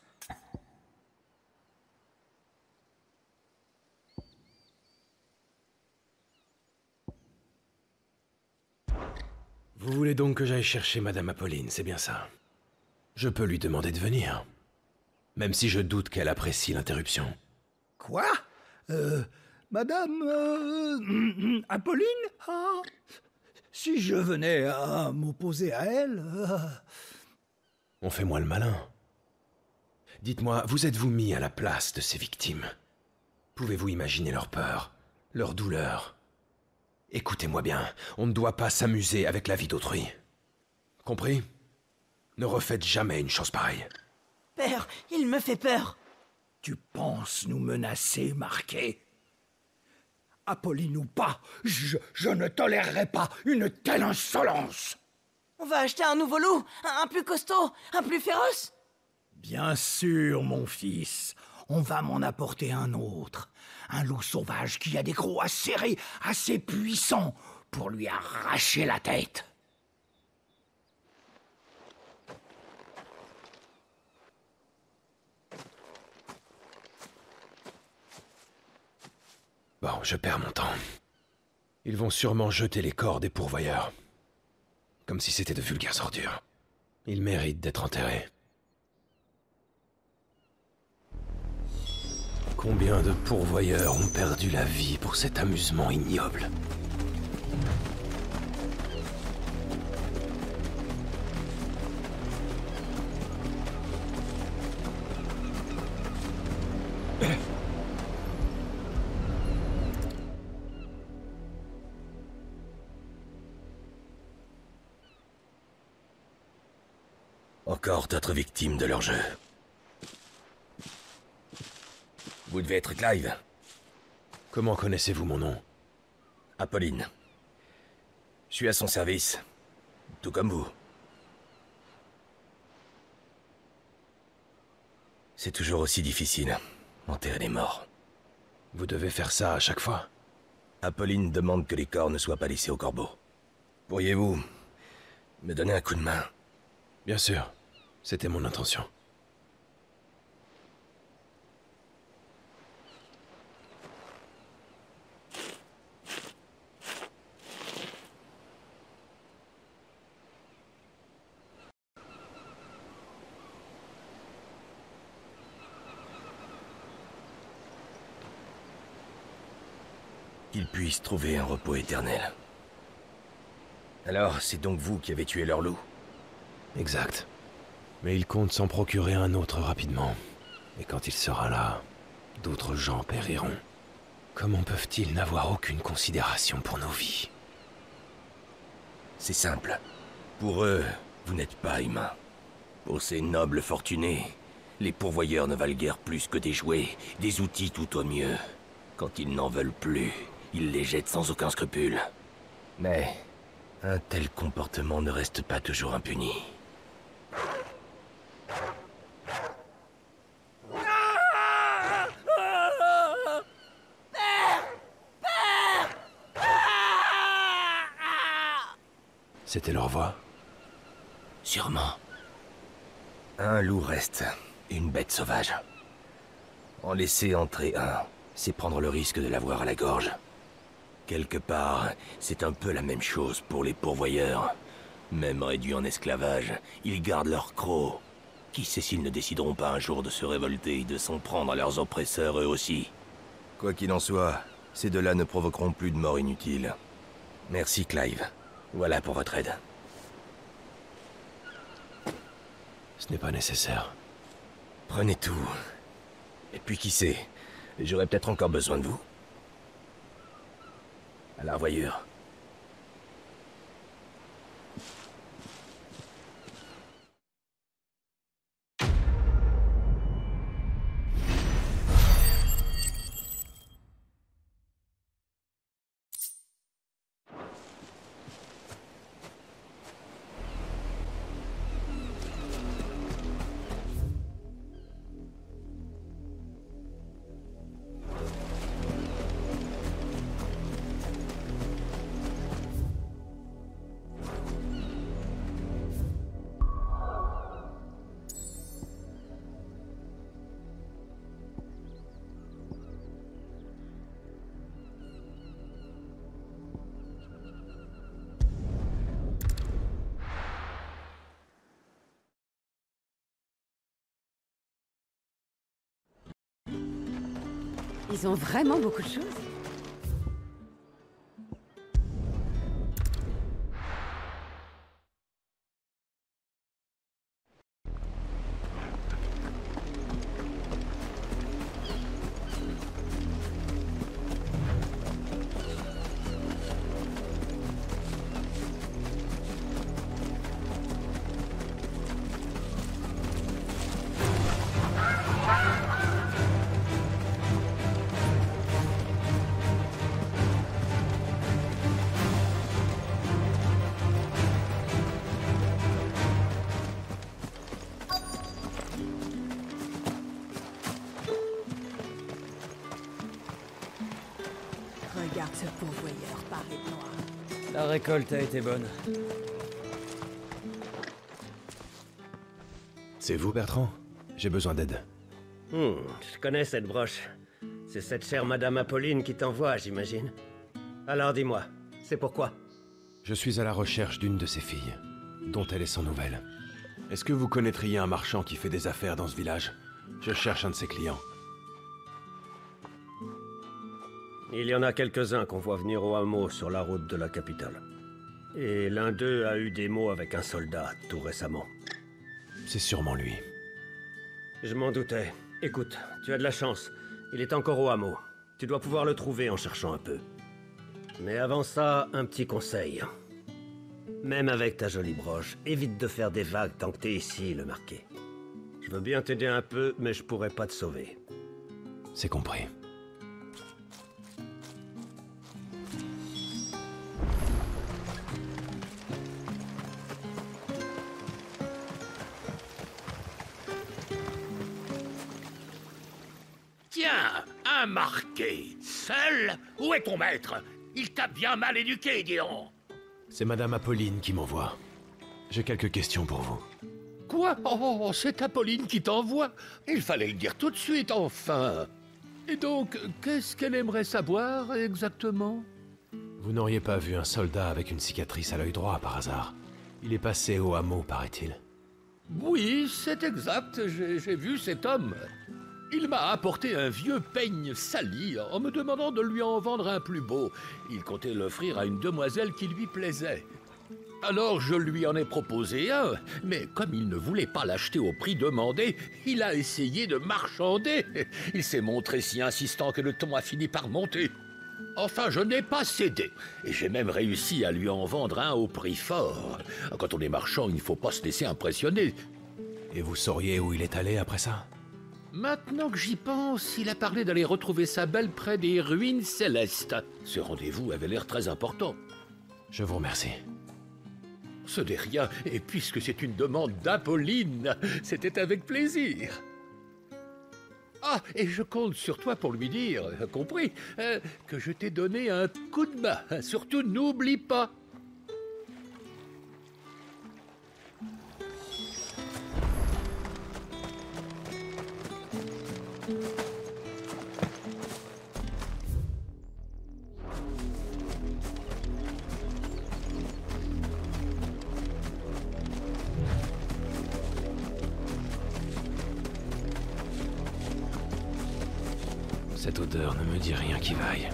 Vous voulez donc que j'aille chercher Madame Apolline, c'est bien ça? Je peux lui demander de venir. Même si je doute qu'elle apprécie l'interruption. Quoi? Madame... Apolline? Ah, si je venais à m'opposer à elle... On fait moi le malin. Dites-moi, vous êtes-vous mis à la place de ces victimes? Pouvez-vous imaginer leur peur, leur douleur? Écoutez-moi bien, on ne doit pas s'amuser avec la vie d'autrui. Compris? Ne refaites jamais une chose pareille. Père, il me fait peur. Tu penses nous menacer, Marquet? Apolline ou pas, je ne tolérerai pas une telle insolence. On va acheter un nouveau loup, un plus costaud, un plus féroce. Bien sûr, mon fils. On va m'en apporter un autre. Un loup sauvage qui a des crocs acérés, assez puissants pour lui arracher la tête. Bon, je perds mon temps. Ils vont sûrement jeter les corps des pourvoyeurs. Comme si c'était de vulgaires ordures. Ils méritent d'être enterrés. Combien de pourvoyeurs ont perdu la vie pour cet amusement ignoble? Encore d'autres victimes de leur jeu. Vous devez être Clive. Comment connaissez-vous mon nom? Apolline. Je suis à son service. Tout comme vous. C'est toujours aussi difficile, enterrer les morts. Vous devez faire ça à chaque fois? Apolline demande que les corps ne soient pas laissés aux corbeaux. Pourriez-vous me donner un coup de main? Bien sûr. C'était mon intention. Qu'ils puissent trouver un repos éternel. Alors, c'est donc vous qui avez tué leur loup? Exact. Mais ils comptent s'en procurer un autre rapidement. Et quand il sera là, d'autres gens périront. Comment peuvent-ils n'avoir aucune considération pour nos vies? C'est simple. Pour eux, vous n'êtes pas humain. Pour ces nobles fortunés, les pourvoyeurs ne valent guère plus que des jouets, des outils tout au mieux. Quand ils n'en veulent plus, ils les jettent sans aucun scrupule. Mais un tel comportement ne reste pas toujours impuni. C'était leur voix? Sûrement. Un loup reste, une bête sauvage. En laisser entrer un, c'est prendre le risque de l'avoir à la gorge. Quelque part, c'est un peu la même chose pour les pourvoyeurs. Même réduits en esclavage, ils gardent leur croc. Qui sait s'ils ne décideront pas un jour de se révolter et de s'en prendre à leurs oppresseurs eux aussi. Quoi qu'il en soit, ces deux-là ne provoqueront plus de mort inutile. Merci Clive. Voilà pour votre aide. Ce n'est pas nécessaire. Prenez tout. Et puis qui sait, j'aurai peut-être encore besoin de vous. À la revoyure. Ils ont vraiment beaucoup de choses. Regarde ce pourvoyeur paré de noir. La récolte a été bonne. C'est vous, Bertrand? J'ai besoin d'aide. Je connais cette broche. C'est cette chère Madame Apolline qui t'envoie, j'imagine. Alors dis-moi, c'est pourquoi? Je suis à la recherche d'une de ses filles, dont elle est sans nouvelles. Est-ce que vous connaîtriez un marchand qui fait des affaires dans ce village? Je cherche un de ses clients. Il y en a quelques-uns qu'on voit venir au hameau sur la route de la capitale. Et l'un d'eux a eu des mots avec un soldat tout récemment. C'est sûrement lui. Je m'en doutais. Écoute, tu as de la chance. Il est encore au hameau. Tu dois pouvoir le trouver en cherchant un peu. Mais avant ça, un petit conseil. Même avec ta jolie broche, évite de faire des vagues tant que t'es ici, le marqué. Je veux bien t'aider un peu, mais je pourrais pas te sauver. C'est compris. Tiens, un marqué. Seul? Où est ton maître? Il t'a bien mal éduqué, dis donc. C'est Madame Apolline qui m'envoie. J'ai quelques questions pour vous. Quoi? Oh, c'est Apolline qui t'envoie? Il fallait le dire tout de suite, enfin. Et donc, qu'est-ce qu'elle aimerait savoir, exactement? Vous n'auriez pas vu un soldat avec une cicatrice à l'œil droit, par hasard? Il est passé au hameau, paraît-il. Oui, c'est exact, j'ai vu cet homme. Il m'a apporté un vieux peigne sali en me demandant de lui en vendre un plus beau. Il comptait l'offrir à une demoiselle qui lui plaisait. Alors je lui en ai proposé un, mais comme il ne voulait pas l'acheter au prix demandé, il a essayé de marchander. Il s'est montré si insistant que le ton a fini par monter. Enfin, je n'ai pas cédé, et j'ai même réussi à lui en vendre un au prix fort. Quand on est marchand, il ne faut pas se laisser impressionner. Et vous sauriez où il est allé après ça? Maintenant que j'y pense, il a parlé d'aller retrouver sa belle près des ruines célestes. Ce rendez-vous avait l'air très important. Je vous remercie. Ce n'est rien, et puisque c'est une demande d'Apolline, c'était avec plaisir. Ah, et je compte sur toi pour lui dire, compris, que je t'ai donné un coup de main. Surtout, n'oublie pas. Cette odeur ne me dit rien qui vaille.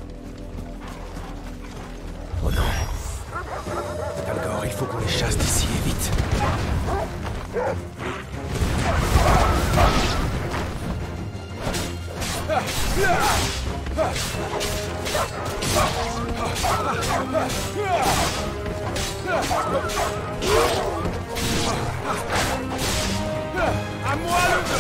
Oh non! Dalgor, il faut qu'on les chasse d'ici et vite! À moi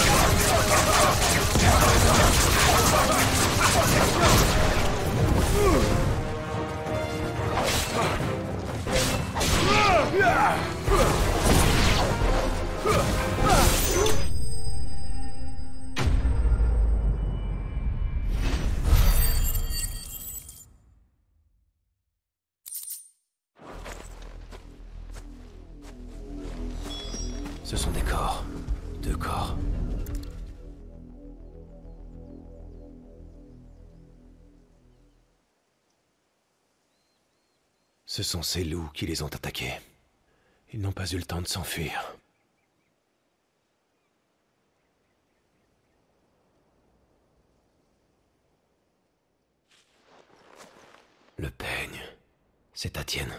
Ce sont des corps. 2 corps. Ce sont ces loups qui les ont attaqués. Ils n'ont pas eu le temps de s'enfuir. Le peigne. C'est Tatienne.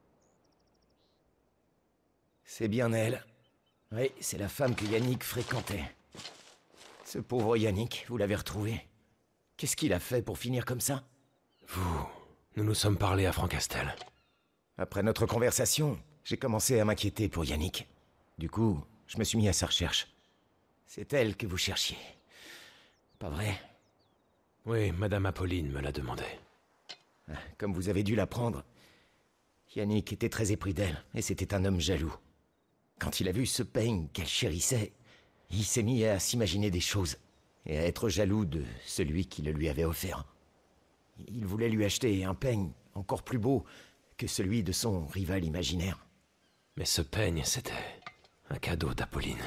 C'est bien elle. Oui, c'est la femme que Yannick fréquentait. Ce pauvre Yannick, vous l'avez retrouvé. Qu'est-ce qu'il a fait pour finir comme ça? Nous nous sommes parlé à Francastel. Après notre conversation, j'ai commencé à m'inquiéter pour Yannick. Du coup, je me suis mis à sa recherche. C'est elle que vous cherchiez. Pas vrai? Oui, Madame Apolline me l'a demandé. Comme vous avez dû l'apprendre, Yannick était très épris d'elle, et c'était un homme jaloux. Quand il a vu ce peigne qu'elle chérissait, il s'est mis à s'imaginer des choses, et à être jaloux de celui qui le lui avait offert. Il voulait lui acheter un peigne encore plus beau que celui de son rival imaginaire. Mais ce peigne, c'était un cadeau d'Apolline.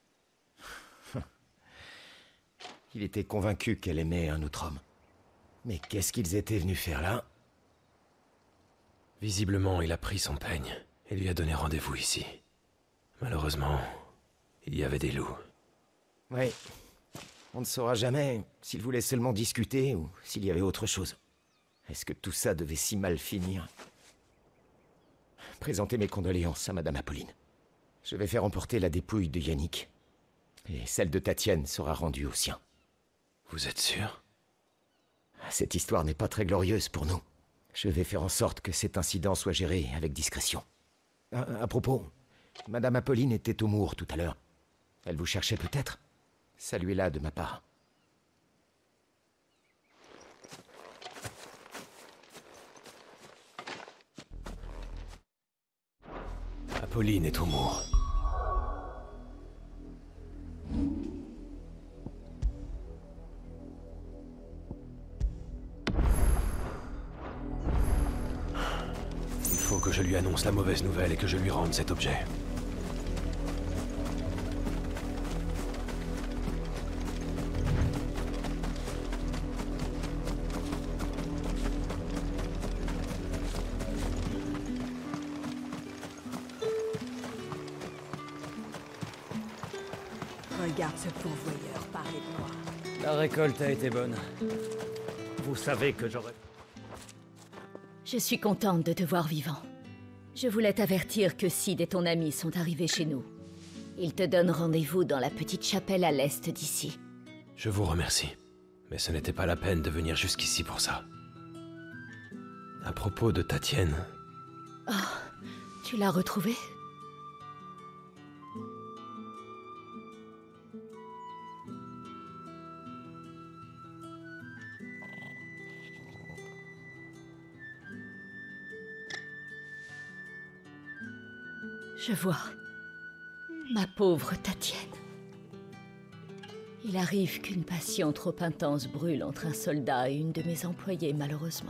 Il était convaincu qu'elle aimait un autre homme. Mais qu'est-ce qu'ils étaient venus faire là? Visiblement, il a pris son peigne et lui a donné rendez-vous ici. Malheureusement, il y avait des loups. Oui. On ne saura jamais s'il voulait seulement discuter ou s'il y avait autre chose. Est-ce que tout ça devait si mal finir? Présentez mes condoléances à Madame Apolline. Je vais faire emporter la dépouille de Yannick. Et celle de Tatienne sera rendue au sien. Vous êtes sûr? Cette histoire n'est pas très glorieuse pour nous. Je vais faire en sorte que cet incident soit géré avec discrétion. À propos, Madame Apolline était au Mour tout à l'heure. Elle vous cherchait peut-être? Saluez-la de ma part. Apolline est au Mour. Il faut que je lui annonce la mauvaise nouvelle et que je lui rende cet objet. Regarde ce pourvoyeur paré de noir. La récolte a été bonne. Vous savez que j'aurais... Je suis contente de te voir vivant. Je voulais t'avertir que Sid et ton ami sont arrivés chez nous. Ils te donnent rendez-vous dans la petite chapelle à l'est d'ici. Je vous remercie, mais ce n'était pas la peine de venir jusqu'ici pour ça. À propos de Tatienne... Oh, tu l'as retrouvée? Je vois. Ma pauvre Tatienne. Il arrive qu'une passion trop intense brûle entre un soldat et une de mes employées, malheureusement.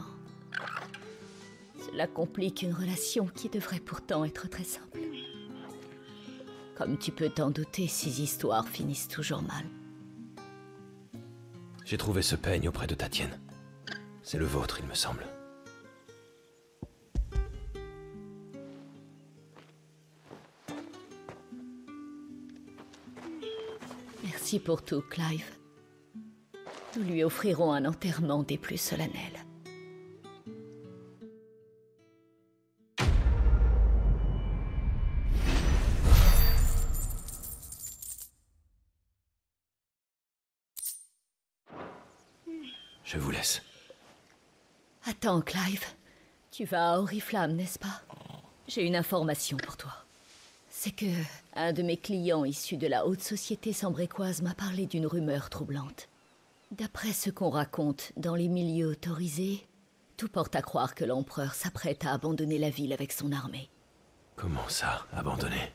Cela complique une relation qui devrait pourtant être très simple. Comme tu peux t'en douter, ces histoires finissent toujours mal. J'ai trouvé ce peigne auprès de Tatienne. C'est le vôtre, il me semble. Merci pour tout, Clive. Nous lui offrirons un enterrement des plus solennels. Je vous laisse. Attends, Clive. Tu vas à Oriflamme, n'est-ce pas? J'ai une information pour toi. C'est que un de mes clients issus de la haute société sambrécoise m'a parlé d'une rumeur troublante. D'après ce qu'on raconte dans les milieux autorisés, tout porte à croire que l'empereur s'apprête à abandonner la ville avec son armée. Comment ça, abandonner?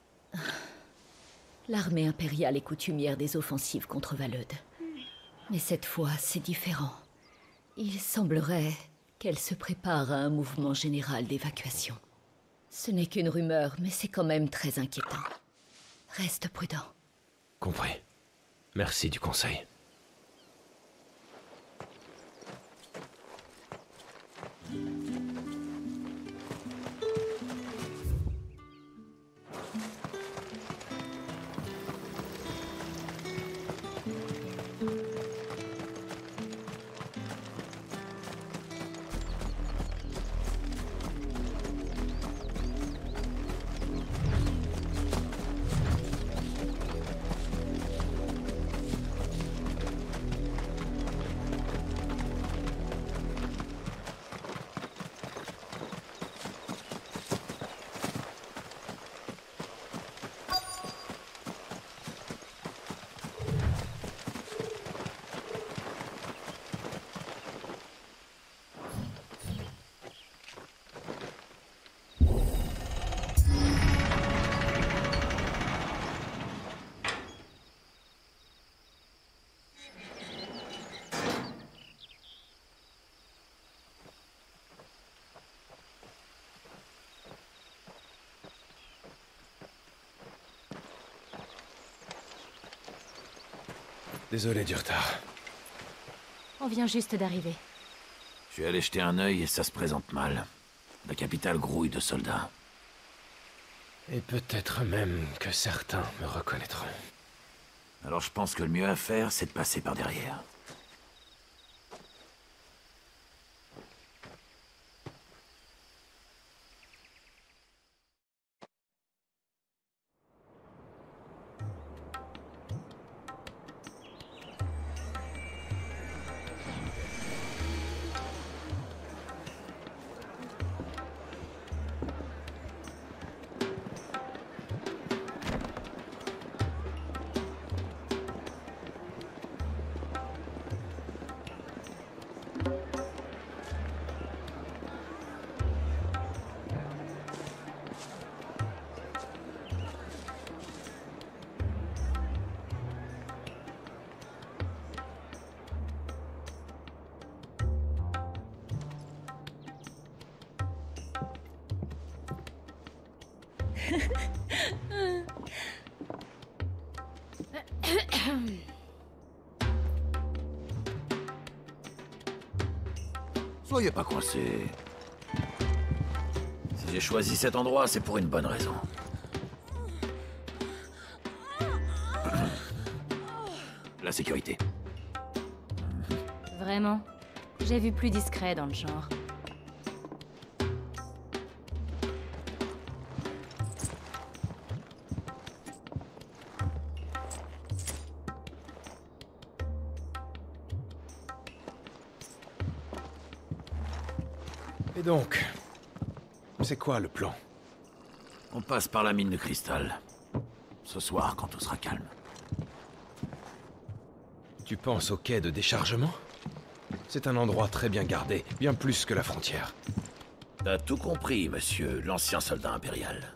L'armée impériale est coutumière des offensives contre Valeude. Mais cette fois, c'est différent. Il semblerait qu'elle se prépare à un mouvement général d'évacuation. Ce n'est qu'une rumeur, mais c'est quand même très inquiétant. Reste prudent. Compris. Merci du conseil. Désolé du retard. On vient juste d'arriver. Je suis allé jeter un œil et ça se présente mal. La capitale grouille de soldats. Et peut-être même que certains me reconnaîtront. Alors je pense que le mieux à faire, c'est de passer par derrière. Soyez pas coincés. Si j'ai choisi cet endroit, c'est pour une bonne raison. La sécurité. Vraiment? J'ai vu plus discret dans le genre. Et donc, c'est quoi le plan? On passe par la mine de cristal. Ce soir, quand tout sera calme. Tu penses au quai de déchargement? C'est un endroit très bien gardé, bien plus que la frontière. T'as tout compris, monsieur, l'ancien soldat impérial.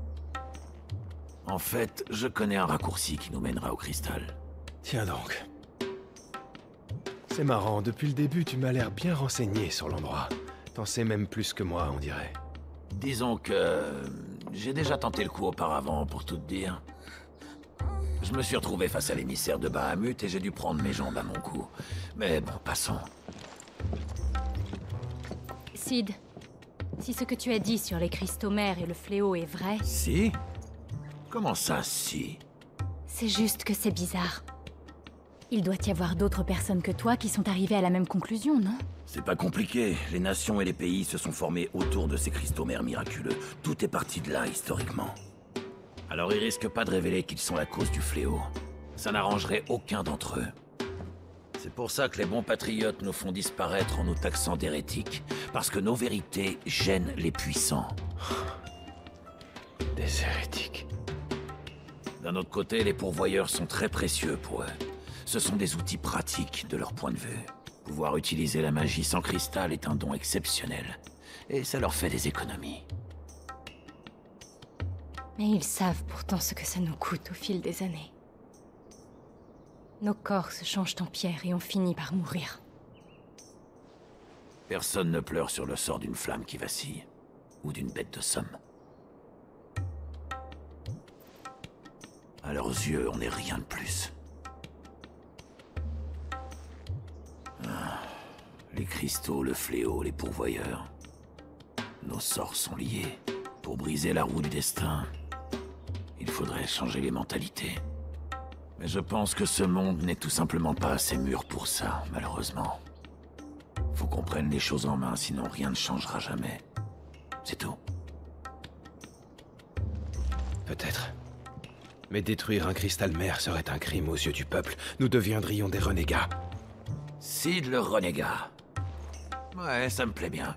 En fait, je connais un raccourci qui nous mènera au cristal. Tiens donc. C'est marrant, depuis le début, tu m'as l'air bien renseigné sur l'endroit. T'en sais même plus que moi, on dirait. Disons que... j'ai déjà tenté le coup auparavant, pour tout te dire. Je me suis retrouvé face à l'émissaire de Bahamut et j'ai dû prendre mes jambes à mon cou. Mais bon, passons. Sid, si ce que tu as dit sur les cristaux mers et le fléau est vrai... Si? Comment ça, si? C'est juste que c'est bizarre. Il doit y avoir d'autres personnes que toi qui sont arrivées à la même conclusion, non? C'est pas compliqué. Les nations et les pays se sont formés autour de ces cristaux mers miraculeux. Tout est parti de là, historiquement. Alors ils risquent pas de révéler qu'ils sont la cause du fléau. Ça n'arrangerait aucun d'entre eux. C'est pour ça que les bons patriotes nous font disparaître en nous taxant d'hérétiques. Parce que nos vérités gênent les puissants. Des hérétiques. D'un autre côté, les pourvoyeurs sont très précieux pour eux. Ce sont des outils pratiques de leur point de vue. Pouvoir utiliser la magie sans cristal est un don exceptionnel. Et ça leur fait des économies. Mais ils savent pourtant ce que ça nous coûte au fil des années. Nos corps se changent en pierre et on finit par mourir. Personne ne pleure sur le sort d'une flamme qui vacille. Ou d'une bête de somme. À leurs yeux, on n'est rien de plus. Les cristaux, le fléau, les pourvoyeurs. Nos sorts sont liés. Pour briser la roue du destin, il faudrait changer les mentalités. Mais je pense que ce monde n'est tout simplement pas assez mûr pour ça, malheureusement. Faut qu'on prenne les choses en main, sinon rien ne changera jamais. C'est tout. Peut-être. Mais détruire un cristal mère serait un crime aux yeux du peuple. Nous deviendrions des renégats. Sid le renégat. Ouais, ça me plaît bien.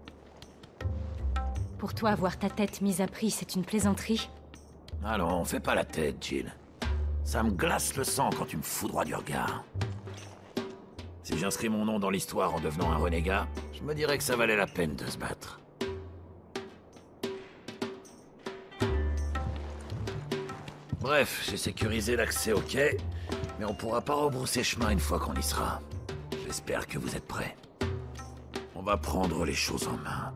Pour toi, avoir ta tête mise à prix, c'est une plaisanterie? Allons, fais pas la tête, Jill. Ça me glace le sang quand tu me foudroies du regard. Si j'inscris mon nom dans l'histoire en devenant un renégat, je me dirais que ça valait la peine de se battre. Bref, j'ai sécurisé l'accès au quai, mais on pourra pas rebrousser chemin une fois qu'on y sera. J'espère que vous êtes prêts. On va prendre les choses en main.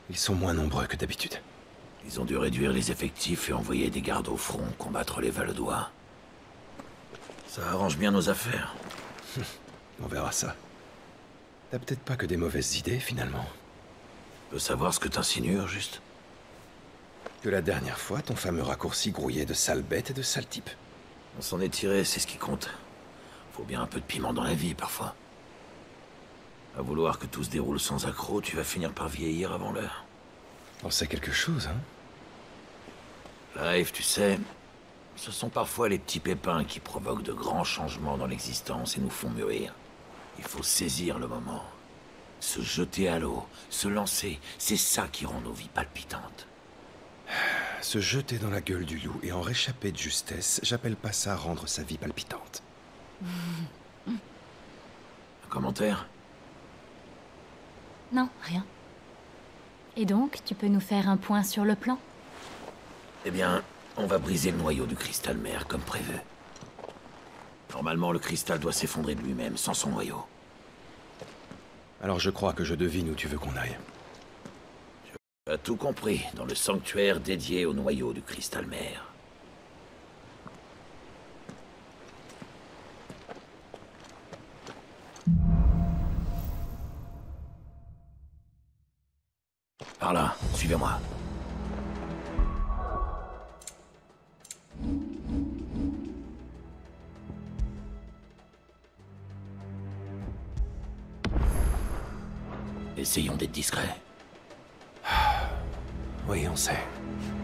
Ils sont moins nombreux que d'habitude. Ils ont dû réduire les effectifs et envoyer des gardes au front combattre les Valedois. Ça arrange bien nos affaires. On verra ça. T'as peut-être pas que des mauvaises idées, finalement. Je peux savoir ce que t'insinues, juste? Que la dernière fois, ton fameux raccourci grouillait de sales bêtes et de sales types. On s'en est tiré, c'est ce qui compte. Faut bien un peu de piment dans la vie, parfois. À vouloir que tout se déroule sans accroc, tu vas finir par vieillir avant l'heure. On sait quelque chose, hein? Life, tu sais, ce sont parfois les petits pépins qui provoquent de grands changements dans l'existence et nous font mûrir. Il faut saisir le moment. Se jeter à l'eau, se lancer, c'est ça qui rend nos vies palpitantes. Se jeter dans la gueule du loup et en réchapper de justesse, j'appelle pas ça rendre sa vie palpitante. Un commentaire? Non, rien. Et donc, tu peux nous faire un point sur le plan? Eh bien, on va briser le noyau du cristal mère, comme prévu. Normalement, le cristal doit s'effondrer de lui-même, sans son noyau. Alors je crois que je devine où tu veux qu'on aille. Tu as tout compris, dans le sanctuaire dédié au noyau du cristal mère. Par là, suivez-moi. Essayons d'être discrets. Oui, on sait.